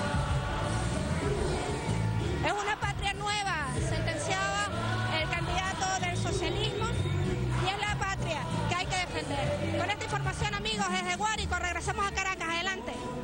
Es una patria nueva, sentenciaba el candidato del socialismo, y es la patria que hay que defender. Con esta información, amigos, desde Guárico, regresamos a Caracas. Adelante.